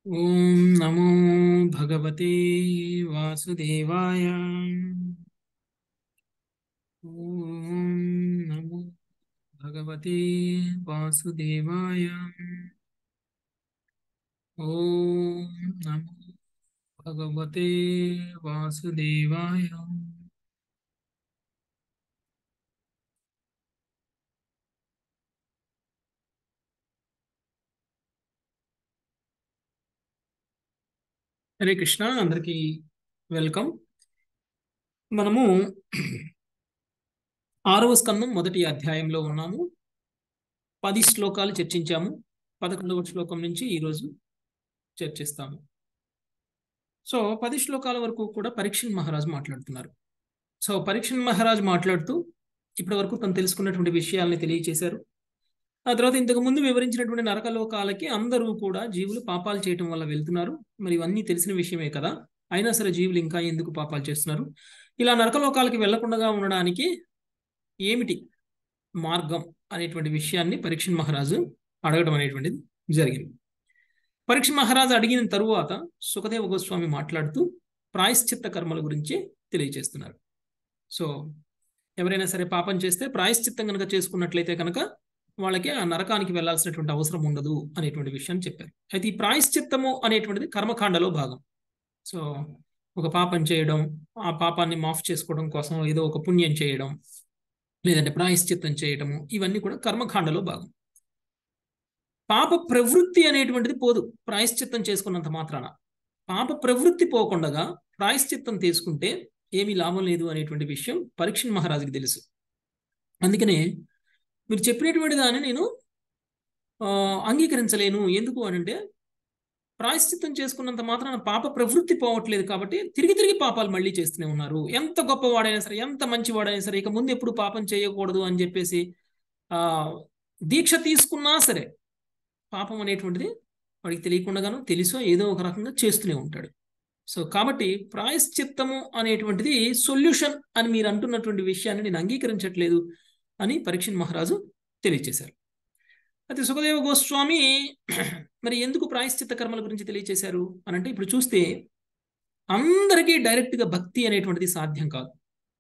ఓం నమో భగవతే వాసుదేవాయ. ఓం నమో భగవతే వాసుదేవాయ. ఓం నమో భగవతే వాసుదేవాయ. హరే కృష్ణ, అందరికీ వెల్కమ్. మనము 6వ స్కందం మొదటి అధ్యాయంలో ఉన్నాము. 10 శ్లోకాలు చర్చించాము. 11వ శ్లోకం నుంచి ఈరోజు చర్చిస్తాము. సో 10 శ్లోకాల వరకు కూడా పరీక్షణ్ మహారాజు మాట్లాడుతున్నారు. సో పరీక్షణ్ మహారాజు మాట్లాడుతూ ఇప్పటి వరకు తను తెలుసుకున్నటువంటి విషయాల్ని తెలియచేశారు. ఆ తర్వాత ఇంతకు ముందు వివరించినటువంటి నరకలోకాలకి అందరూ కూడా జీవులు పాపాలు చేయటం వల్ల వెళ్తున్నారు. మరి ఇవన్నీ తెలిసిన విషయమే కదా, అయినా సరే జీవులు ఇంకా ఎందుకు పాపాలు చేస్తున్నారు? ఇలా నరకలోకాలకి వెళ్లకుండా ఉండడానికి ఏమిటి మార్గం అనేటువంటి విషయాన్ని పరీక్షణ్ మహారాజు అడగడం అనేటువంటిది జరిగింది. పరీక్ష మహారాజు అడిగిన తరువాత సుఖదేవ గోస్వామి మాట్లాడుతూ ప్రాయశ్చిత్త కర్మల గురించి తెలియజేస్తున్నారు. సో ఎవరైనా సరే పాపం చేస్తే ప్రాయశ్చిత్తం కనుక చేసుకున్నట్లయితే కనుక వాళ్ళకి ఆ నరకానికి వెళ్లాల్సినటువంటి అవసరం ఉండదు అనేటువంటి విషయాన్ని చెప్పారు. అయితే ఈ ప్రాయశ్చిత్తము అనేటువంటిది కర్మకాండలో భాగం. సో ఒక పాపం చేయడం, ఆ పాపాన్ని మాఫ్ చేసుకోవడం కోసం ఏదో ఒక పుణ్యం చేయడం, లేదంటే ప్రాయశ్చిత్తం చేయడము, ఇవన్నీ కూడా కర్మకాండలో భాగం. పాప ప్రవృత్తి అనేటువంటిది పోదు ప్రాయశ్చిత్తం చేసుకున్నంత మాత్రాన. పాప ప్రవృత్తి పోకుండా ప్రాయశ్చిత్తం తీసుకుంటే ఏమీ లాభం లేదు అనేటువంటి విషయం పరీక్షణ్ మహారాజుకి తెలుసు. అందుకనే మీరు చెప్పినటువంటి దాన్ని నేను అంగీకరించలేను. ఎందుకు అనంటే ప్రాయశ్చిత్తం చేసుకున్నంత మాత్రాన పాప ప్రవృత్తి పోవట్లేదు కాబట్టి తిరిగి తిరిగి పాపాలు మళ్ళీ చేస్తూనే ఉన్నారు. ఎంత గొప్పవాడైనా సరే, ఎంత మంచివాడైనా సరే, ఇక ముందు ఎప్పుడు పాపం చేయకూడదు అని చెప్పేసి దీక్ష తీసుకున్నా సరే పాపం అనేటువంటిది వాడికి తెలియకుండాగాను తెలుసో ఏదో ఒక రకంగా చేస్తూనే ఉంటాడు. సో కాబట్టి ప్రాయశ్చిత్తము అనేటువంటిది సొల్యూషన్ అని మీరు అంటున్నటువంటి విషయాన్ని నేను అంగీకరించట్లేదు అని పరీక్షణ్ మహారాజు తెలియచేశారు. అయితే సుఖదేవ గోస్వామి మరి ఎందుకు ప్రాయశ్చిత్త కర్మల గురించి తెలియచేశారు అనంటే, ఇప్పుడు చూస్తే అందరికీ డైరెక్ట్గా భక్తి అనేటువంటిది సాధ్యం కాదు.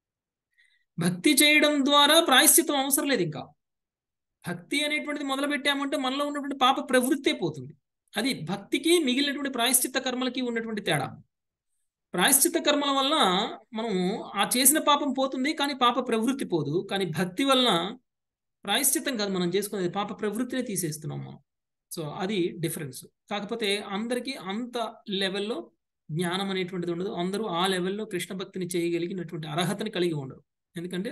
భక్తి చేయడం ద్వారా ప్రాయశ్చిత్తం అవసరం లేదు. ఇంకా భక్తి అనేటువంటిది మొదలు పెట్టామంటే మనలో ఉన్నటువంటి పాప ప్రవృత్తే పోతుంది. అది భక్తికి మిగిలినటువంటి ప్రాయశ్చిత్త కర్మలకి ఉన్నటువంటి తేడా. ప్రాయశ్చిత్త కర్మల వల్ల మనం ఆ చేసిన పాపం పోతుంది, కానీ పాప ప్రవృత్తి పోదు. కానీ భక్తి వలన ప్రాయశ్చిత్తం కాదు మనం చేసుకునేది, పాప ప్రవృత్తినే తీసేస్తున్నాం మనం. సో అది డిఫరెన్స్. కాకపోతే అందరికీ అంత లెవెల్లో జ్ఞానం అనేటువంటిది ఉండదు. అందరూ ఆ లెవెల్లో కృష్ణ భక్తిని చేయగలిగినటువంటి అర్హతని కలిగి ఉండరు. ఎందుకంటే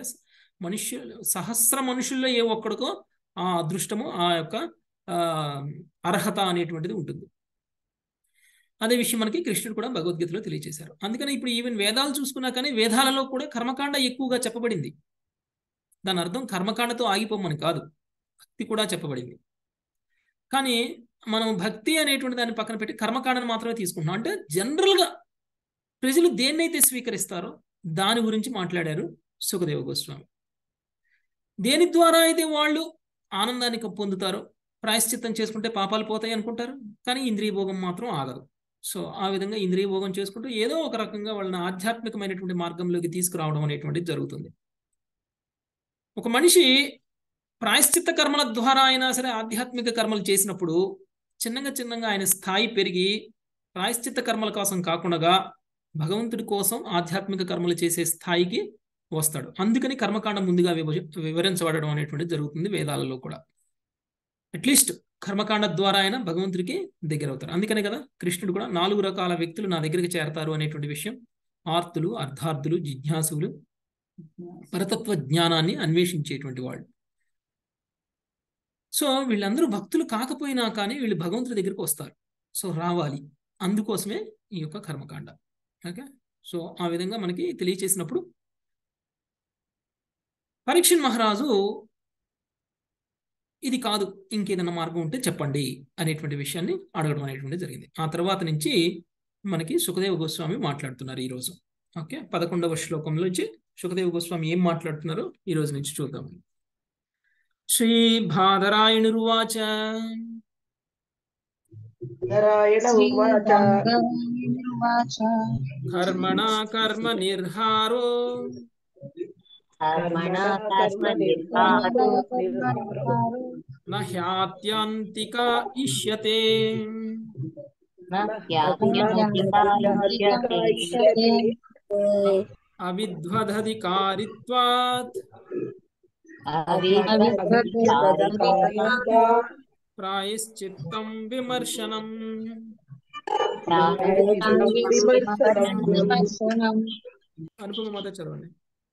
సహస్ర మనుషుల్లో ఏ ఒక్కడికో ఆ అదృష్టము, ఆ యొక్క అర్హత అనేటువంటిది ఉంటుంది. అదే విషయం మనకి కృష్ణుడు కూడా భగవద్గీతలో తెలియజేశారు. అందుకని ఇప్పుడు ఈవెన్ వేదాలు చూసుకున్నా కానీ వేదాలలో కూడా కర్మకాండ ఎక్కువగా చెప్పబడింది. దాని అర్థం కర్మకాండతో ఆగిపోమని కాదు, భక్తి కూడా చెప్పబడింది. కానీ మనం భక్తి అనేటువంటి దాన్ని పక్కన పెట్టి కర్మకాండను మాత్రమే తీసుకుంటున్నాం. అంటే జనరల్గా ప్రజలు దేన్నైతే స్వీకరిస్తారో దాని గురించి మాట్లాడారు సుఖదేవ గోస్వామి. దేని ద్వారా అయితే వాళ్ళు ఆనందాన్ని పొందుతారో, ప్రాయశ్చిత్తం చేసుకుంటే పాపాలు పోతాయి అనుకుంటారు, కానీ ఇంద్రియ భోగం మాత్రం ఆగదు. సో ఆ విధంగా ఇంద్రియ భోగం చేసుకుంటూ ఏదో ఒక రకంగా వాళ్ళని ఆధ్యాత్మికమైనటువంటి మార్గంలోకి తీసుకురావడం అనేటువంటిది జరుగుతుంది. ఒక మనిషి ప్రాయశ్చిత్త కర్మల ద్వారా అయినా సరే ఆధ్యాత్మిక కర్మలు చేసినప్పుడు చిన్నగా ఆయన స్థాయి పెరిగి ప్రాయశ్చిత్త కర్మల కోసం కాకుండా భగవంతుడి కోసం ఆధ్యాత్మిక కర్మలు చేసే స్థాయికి వస్తాడు. అందుకని కర్మకాండం ముందుగా వివరించబడడం అనేటువంటిది జరుగుతుంది వేదాలలో కూడా. అట్లీస్ట్ కర్మకాండ ద్వారా అయినా భగవంతుడికి దగ్గర అవుతారు. అందుకనే కదా కృష్ణుడు కూడా 4 రకాల వ్యక్తులు నా దగ్గరికి చేరతారు అనేటువంటి విషయం. ఆర్తులు, అర్థార్థులు, జిజ్ఞాసులు, పరతత్వ జ్ఞానాన్ని అన్వేషించేటువంటి వాళ్ళు. సో వీళ్ళందరూ భక్తులు కాకపోయినా కానీ వీళ్ళు భగవంతుడి దగ్గరికి వస్తారు. సో రావాలి, అందుకోసమే ఈ యొక్క కర్మకాండ. ఓకే, సో ఆ విధంగా మనకి తెలియచేసినప్పుడు పరీక్షణ్ మహారాజు ఇది కాదు ఇంకేదైనా మార్గం ఉంటే చెప్పండి అనేటువంటి విషయాన్ని అడగడం అనేటువంటి జరిగింది. ఆ తర్వాత నుంచి మనకి సుఖదేవ గోస్వామి మాట్లాడుతున్నారు ఈరోజు. ఓకే, 11వ శ్లోకంలో నుంచి సుఖదేవ గోస్వామి ఏం మాట్లాడుతున్నారో ఈ రోజు నుంచి చూద్దాం. శ్రీ బాదరాయణురువాచ నారాయణ ఉవాచ శ్రీరామచ కర్మణా కర్మ నిర్హారో కర్మణ కర్మ కర్మ నిర్హారో నిర్హారో నహ్యాత్యంతిక ఇష్యతే హ్యాత్యంతికా ఇష్యతే అవిద్వదధికారిత్వాత్ అవిద్వదధికారిత్వాత్ ప్రాయశ్చిత్తం విమర్శనం. ప్రాయశ్చిత్తం విమర్శనం. విమర్శనం. అనుపమ మాత చదవండి.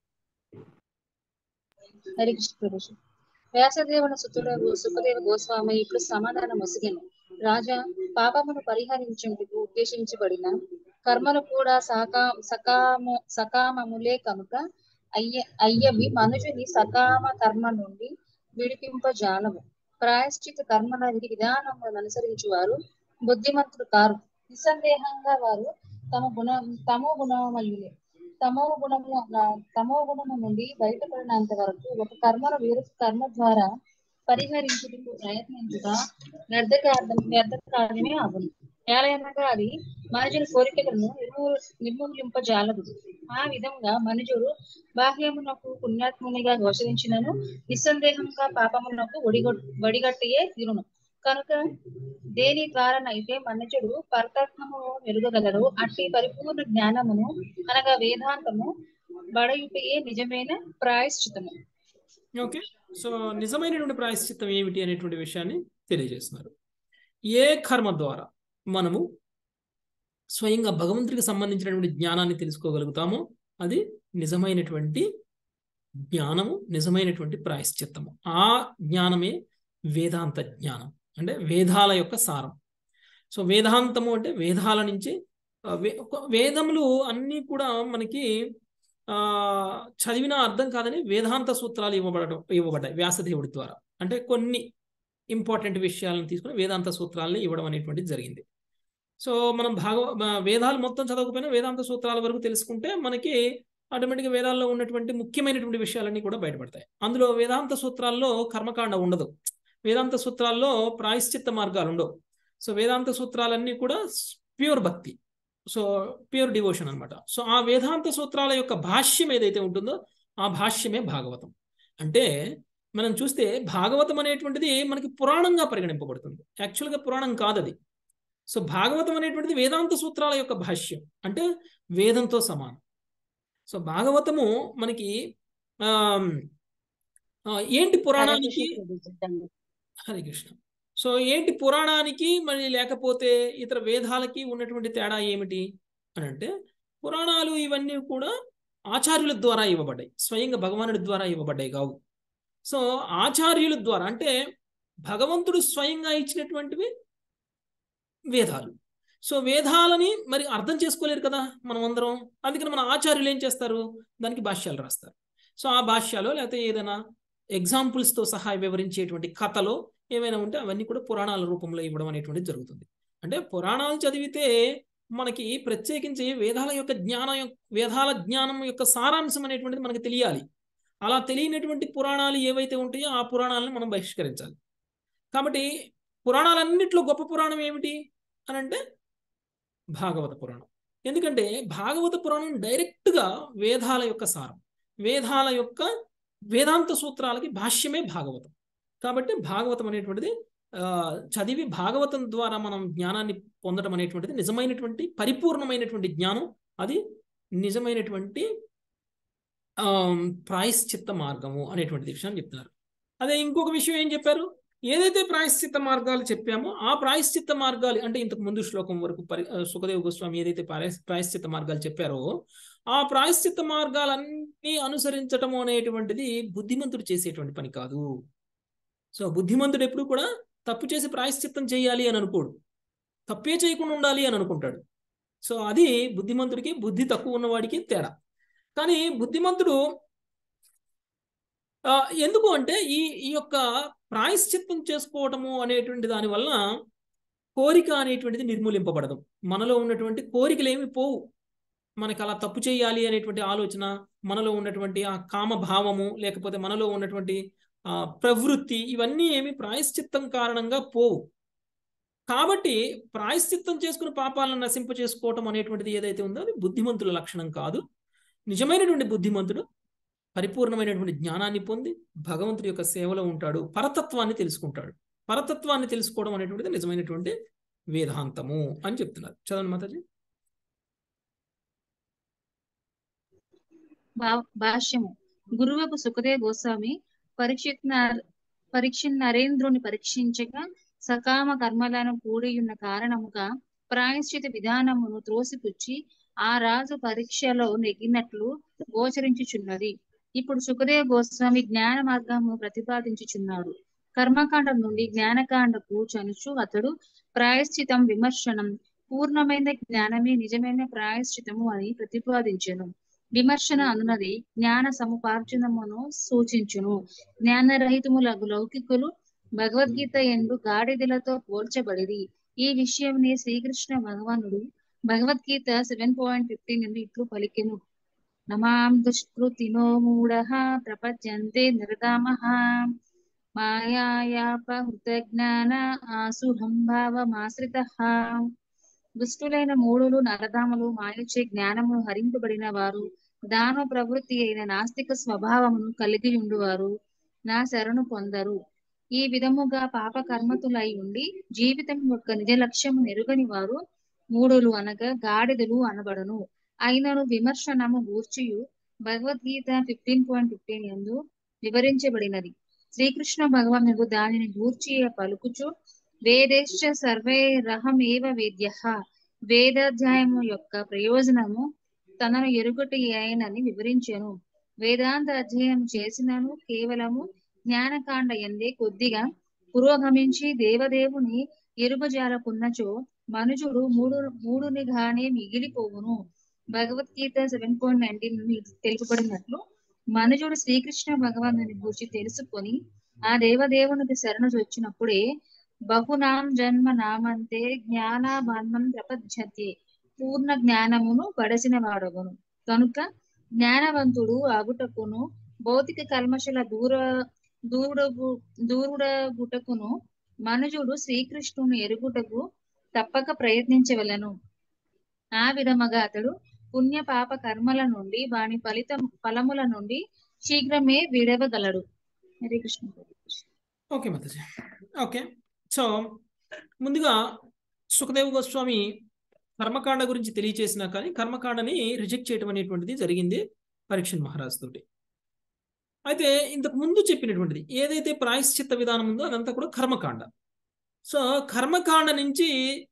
హరికృష్ణ ప్రభుజీ. వ్యాసదేవుని సుఖదేవ గోస్వామి ఇప్పుడు సమాధానం ఒసిగెను. రాజా, పాపమును పరిహరించేందుకు ఉద్దేశించబడిన కర్మలు కూడా సకామములే కనుక అయ్యవి మనుషుని సకామ కర్మ నుండి విడిపింపజాలము. ప్రాయశ్చిత కర్మల విధానములను అనుసరించు వారు బుద్ధిమంతులు కారు. నిస్సందేహంగా వారు తమో గుణమయులే. తమో గుణము నుండి బయటపడినంత వరకు ఒక కర్మను వేరొక కర్మ ద్వారా పరిహరించుటకు ప్రయత్నించుట వ్యర్థకార్యమే అగును. ఏలయనగా అది మనుషుని కోరికలను నిర్మూలింపజాలదు. ఆ విధంగా మనుషుడు బాహ్యమునకు పుణ్యాత్మునిగా గోచరించినను నిస్సందేహంగా పాపమునకు వడిగట్టియే తీరును. కనుక దేని ద్వారానైతే మనుషుడు పరతత్వము ఎరుగగలరు అట్టి పరిపూర్ణ జ్ఞానమును అనగా వేదాంతము బడయుటయే నిజమైన ప్రాయశ్చితము. ఓకే, సో నిజమైనటువంటి ప్రాయశ్చిత్తం ఏమిటి అనేటువంటి విషయాన్ని తెలియజేస్తున్నారు. ఏ కర్మ ద్వారా మనము స్వయంగా భగవంతుడికి సంబంధించినటువంటి జ్ఞానాన్ని తెలుసుకోగలుగుతామో అది నిజమైనటువంటి జ్ఞానము, నిజమైనటువంటి ప్రాయశ్చిత్తము. ఆ జ్ఞానమే వేదాంత జ్ఞానం, అంటే వేదాల యొక్క సారం. సో వేదాంతము అంటే వేదాల నుంచి వేదములు అన్నీ కూడా మనకి చదివినా అర్థం కాదని వేదాంత సూత్రాలు ఇవ్వబడ్డాయి వ్యాసదేవుడి ద్వారా. అంటే కొన్ని ఇంపార్టెంట్ విషయాలను తీసుకుని వేదాంత సూత్రాలని ఇవ్వడం అనేటువంటిది జరిగింది. సో మనం వేదాలు మొత్తం చదవకపోయినా వేదాంత సూత్రాల వరకు తెలుసుకుంటే మనకి ఆటోమేటిక్గా వేదాల్లో ఉన్నటువంటి ముఖ్యమైనటువంటి విషయాలన్నీ కూడా బయటపడతాయి. అందులో వేదాంత సూత్రాల్లో కర్మకాండ ఉండదు, వేదాంత సూత్రాల్లో ప్రాయశ్చిత్త మార్గాలు ఉండవు. సో వేదాంత సూత్రాలన్నీ కూడా pure bhakti, so pure devotion అనమాట. సో ఆ వేదాంత సూత్రాల యొక్క భాష్యం ఏదైతే ఉంటుందో ఆ భాష్యమే భాగవతం. అంటే మనం చూస్తే భాగవతం అనేటువంటిది మనకి పురాణంగా పరిగణింపబడుతుంది. యాక్చువల్గా పురాణం కాదది. సో భాగవతం అనేటువంటిది వేదాంత సూత్రాల యొక్క భాష్యం, అంటే వేదంతో సమానం. సో భాగవతము మనకి ఏంటి పురాణానికి, హరే కృష్ణ, సో ఏంటి పురాణానికి మరి లేకపోతే ఇతర వేదాలకి ఉన్నటువంటి తేడా ఏమిటి అని అంటే, పురాణాలు ఇవన్నీ కూడా ఆచార్యుల ద్వారా ఇవ్వబడ్డాయి, స్వయంగా భగవానుడి ద్వారా ఇవ్వబడ్డాయి కావు. సో ఆచార్యుల ద్వారా అంటే భగవంతుడు స్వయంగా ఇచ్చినటువంటివి వేదాలు. సో వేదాలని మరి అర్థం చేసుకోలేరు కదా మనం అందరం, అందుకని మన ఆచార్యులు ఏం చేస్తారు, దానికి భాష్యాలు రాస్తారు. సో ఆ భాష్యాలు లేకపోతే ఏదైనా ఎగ్జాంపుల్స్తో సహా వివరించేటువంటి కథలో ఏమైనా ఉంటే అవన్నీ కూడా పురాణాల రూపంలో ఇవ్వడం అనేటువంటిది జరుగుతుంది. అంటే పురాణాలు చదివితే మనకి ప్రత్యేకించి వేదాల జ్ఞానం యొక్క సారాంశం అనేటువంటిది మనకి తెలియాలి. అలా తెలియనటువంటి పురాణాలు ఏవైతే ఉంటాయో ఆ పురాణాలను మనం బహిష్కరించాలి. కాబట్టి పురాణాలన్నింటిలో గొప్ప పురాణం ఏమిటి అని అంటే భాగవత పురాణం. ఎందుకంటే భాగవత పురాణం డైరెక్ట్గా వేదాల యొక్క సారం, వేదాల యొక్క వేదాంత సూత్రాలకి భాష్యమే భాగవతం. కాబట్టి భాగవతం అనేటువంటిది చదివి భాగవతం ద్వారా మనం జ్ఞానాన్ని పొందడం అనేటువంటిది నిజమైనటువంటి పరిపూర్ణమైనటువంటి జ్ఞానం, అది నిజమైనటువంటి ప్రాయశ్చిత్త మార్గము అనేటువంటి విషయాన్ని చెప్తున్నారు. అదే ఇంకొక విషయం ఏం చెప్పారు, ఏదైతే ప్రాయశ్చిత్త మార్గాలు చెప్పామో ఆ ప్రాయశ్చిత్త మార్గాలు అంటే ఇంతకు ముందు శ్లోకం వరకు సుఖదేవ గోస్వామి ఏదైతే ప్రాయశ్చిత్త మార్గాలు చెప్పారో ఆ ప్రాయశ్చిత్త మార్గాలన్నీ అనుసరించటము అనేటువంటిది బుద్ధిమంతుడు చేసేటువంటి పని కాదు. సో బుద్ధిమంతుడు ఎప్పుడు కూడా తప్పు చేసి ప్రాయశ్చిత్తం చేయాలి అని అనుకోడు, తప్పే చేయకుండా ఉండాలి అని అనుకుంటాడు. సో అది బుద్ధిమంతుడికి బుద్ధి తక్కువ ఉన్నవాడికి తేడా. కానీ బుద్ధిమంతుడు ఎందుకు అంటే ఈ యొక్క ప్రాయశ్చిత్తం చేసుకోవటము అనేటువంటి దానివల్ల కోరిక అనేటువంటిది నిర్మూలింపబడదు. మనలో ఉన్నటువంటి కోరికలు ఏమి పోవు. మనకు అలా తప్పు చేయాలి అనేటువంటి ఆలోచన, మనలో ఉన్నటువంటి ఆ కామభావము, లేకపోతే మనలో ఉన్నటువంటి ప్రవృత్తి, ఇవన్నీ ఏమి ప్రాయశ్చిత్తం కారణంగా పోవు. కాబట్టి ప్రాయశ్చిత్తం చేసుకుని పాపాలను నశింప చేసుకోవటం అనేటువంటిది ఏదైతే ఉందో అది బుద్ధిమంతుల లక్షణం కాదు. నిజమైనటువంటి బుద్ధిమంతుడు పరిపూర్ణమైనటువంటి జ్ఞానాన్ని పొంది భగవంతుడి యొక్క సేవలో ఉంటాడు, పరతత్వాన్ని తెలుసుకుంటాడు. పరతత్వాన్ని తెలుసుకోవడం అనేటువంటిది నిజమైనటువంటి వేదాంతము అని చెప్తున్నారు. చదవండి మాతాజీ. భాష్యము. గురువుకు సుఖదేవ గోస్వామి పరీక్ష నరేంద్రుని పరీక్షించగా సకామ కర్మలను కూడియున్న కారణముగా ప్రాయశ్చిత విధానమును త్రోసిపుచ్చి ఆ రాజు పరీక్షలో నెగ్గినట్లు గోచరించుచున్నది. ఇప్పుడు సుఖదేవ గోస్వామి జ్ఞాన మార్గము ప్రతిపాదించుచున్నాడు. కర్మకాండం నుండి జ్ఞానకాండకు చనుచు అతడు ప్రాయశ్చితం విమర్శనం పూర్ణమైన జ్ఞానమే నిజమైన ప్రాయశ్చితము అని ప్రతిపాదించెను. విమర్శన అనున్నది జ్ఞాన సముపార్జనమును సూచించును. జ్ఞానరహితములగు లౌకికులు భగవద్గీత ఎందు గాడిదలతో పోల్చబడిరి. ఈ విషయంని శ్రీకృష్ణ భగవానుడు భగవద్గీత 7.15 నుండి ఇట్లు పలికెను. నమాం దుష్కృతినో మూఢః ప్రపద్యంతే నిర్దామః మాయాయాపహృత జ్ఞాన ఆసురం భావమాశ్రితః. దుష్టులైన మూఢులు నరదాములు మాయచే జ్ఞానము హరింపబడిన వారు దాన ప్రవృత్తి అయిన నాస్తిక స్వభావమును కలిగి ఉండువారు నా శరణు పొందరు. ఈ విధముగా పాప కర్మతులై ఉండి జీవితం యొక్క నిజ లక్ష్యము నెరుగని వారు మూఢులు అనగా గాడిదలు అనబడను. అయినను విమర్శనము గూర్చియు భగవద్గీత 15.15 యందు వివరించబడినది. శ్రీకృష్ణ భగవానుడు దానిని గూర్చి పలుకుచు వేదేశ్చ సర్వైరహమేవ వేద్యః, వేదాధ్యాయము యొక్క ప్రయోజనము తనను ఎరుగటి అయినని వివరించెను. వేదాంత అధ్యయనం చేసినను కేవలము జ్ఞానకాండ ఎందే కొద్దిగా పురోగమించి దేవదేవుని ఎరుగజాలకున్నచో మనుజుడు మూడునిగానే మిగిలిపోవును. భగవద్గీత 7.19 నుండి తెలుపబడినట్లు మనుజుడు శ్రీకృష్ణ భగవానుని గూర్చి తెలుసుకొని ఆ దేవదేవునికి శరణు వచ్చినప్పుడే బహునాం జన్మ నామంతే జ్ఞానాబంధం ప్రపద్యతే, పూర్ణ జ్ఞానమును పడసిన వాడగును. కనుక జ్ఞానవంతుడు అగుటకును భౌతిక కల్మషల దూరుడగుటకును మనుజుడు శ్రీకృష్ణుని ఎరుగుటకు తప్పక ప్రయత్నించవలను. ఆ విధముగా అతడు పుణ్య పాప కర్మల నుండి వాని ఫలముల నుండి శీఘ్రమే విడవగలడు. Hare Krishna. Okay Mataji. Okay, so ముందుగా సుఖదేవ గోస్వామి కర్మకాండ గురించి తెలియచేసినా కానీ కర్మకాండని రిజెక్ట్ చేయడం అనేటువంటిది జరిగింది పరీక్షణ్ మహారాజ్ తోటి. అయితే ఇంతకు ముందు చెప్పినటువంటిది ఏదైతే ప్రాయశ్చిత్త విధానం ఉందో అదంతా కూడా కర్మకాండ. సో కర్మకాండ నుంచి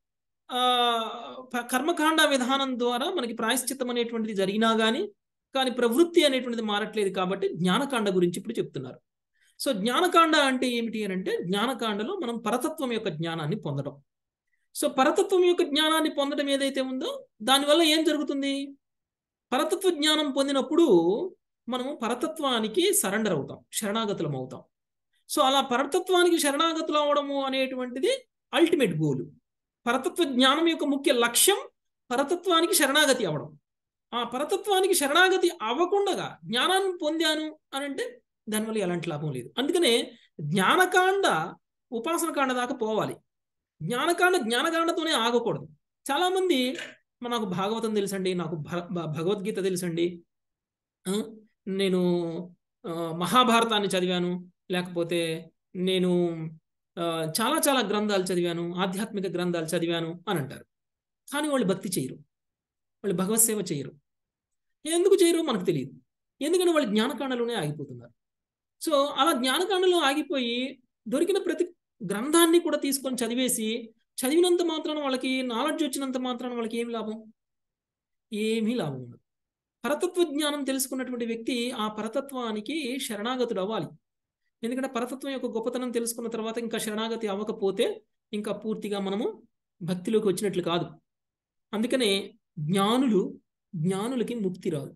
కర్మకాండ విధానం ద్వారా మనకి ప్రాయశ్చిత్తం అనేటువంటిది జరిగినా కానీ ప్రవృత్తి అనేటువంటిది మారట్లేదు. కాబట్టి జ్ఞానకాండ గురించి ఇప్పుడు చెప్తున్నారు. సో జ్ఞానకాండ అంటే ఏమిటి అని అంటే జ్ఞానకాండలో మనం పరతత్వం యొక్క జ్ఞానాన్ని పొందడం. సో పరతత్వం యొక్క జ్ఞానాన్ని పొందడం ఏదైతే ఉందో దానివల్ల ఏం జరుగుతుంది? పరతత్వ జ్ఞానం పొందినప్పుడు మనము పరతత్వానికి సరెండర్ అవుతాం, శరణాగతులం అవుతాం. సో అలా పరతత్వానికి శరణాగతులు అవడము అనేటువంటిది అల్టిమేట్ గోల్. పరతత్వ జ్ఞానం యొక్క ముఖ్య లక్ష్యం పరతత్వానికి శరణాగతి అవ్వడం. ఆ పరతత్వానికి శరణాగతి అవ్వకుండా జ్ఞానాన్ని పొందాను అని అంటే దానివల్ల ఎలాంటి లాభం లేదు. అందుకనే జ్ఞానకాండ ఉపాసనకాండ దాకా పోవాలి. జ్ఞానకాండతోనే ఆగకూడదు. చాలామంది నాకు భాగవతం తెలుసండి, నాకు భగవద్గీత తెలుసండి, నేను మహాభారతాన్ని చదివాను, లేకపోతే నేను చాలా చాలా గ్రంథాలు చదివాను, ఆధ్యాత్మిక గ్రంథాలు చదివాను అని అంటారు. కానీ వాళ్ళు భక్తి చేయరు, వాళ్ళు భగవత్ సేవ చేయరు. ఎందుకు చేయరు మనకు తెలియదు. ఎందుకంటే వాళ్ళు జ్ఞానకాండలోనే ఆగిపోతున్నారు. సో అలా జ్ఞానకాండలో ఆగిపోయి దొరికిన ప్రతి గ్రంథాన్ని కూడా తీసుకొని చదివినంత మాత్రాన వాళ్ళకి నాలెడ్జ్ వచ్చినంత మాత్రాన వాళ్ళకి ఏమి లాభం? ఏమీ లాభం ఉండదు. పరతత్వ జ్ఞానం తెలుసుకున్నటువంటి వ్యక్తి ఆ పరతత్వానికి శరణాగతుడు అవ్వాలి. ఎందుకంటే పరతత్వం యొక్క గొప్పతనం తెలుసుకున్న తర్వాత ఇంకా శరణాగతి అవ్వకపోతే ఇంకా పూర్తిగా మనము భక్తిలోకి వచ్చినట్లు కాదు. అందుకనే జ్ఞానులకి ముక్తి రాదు.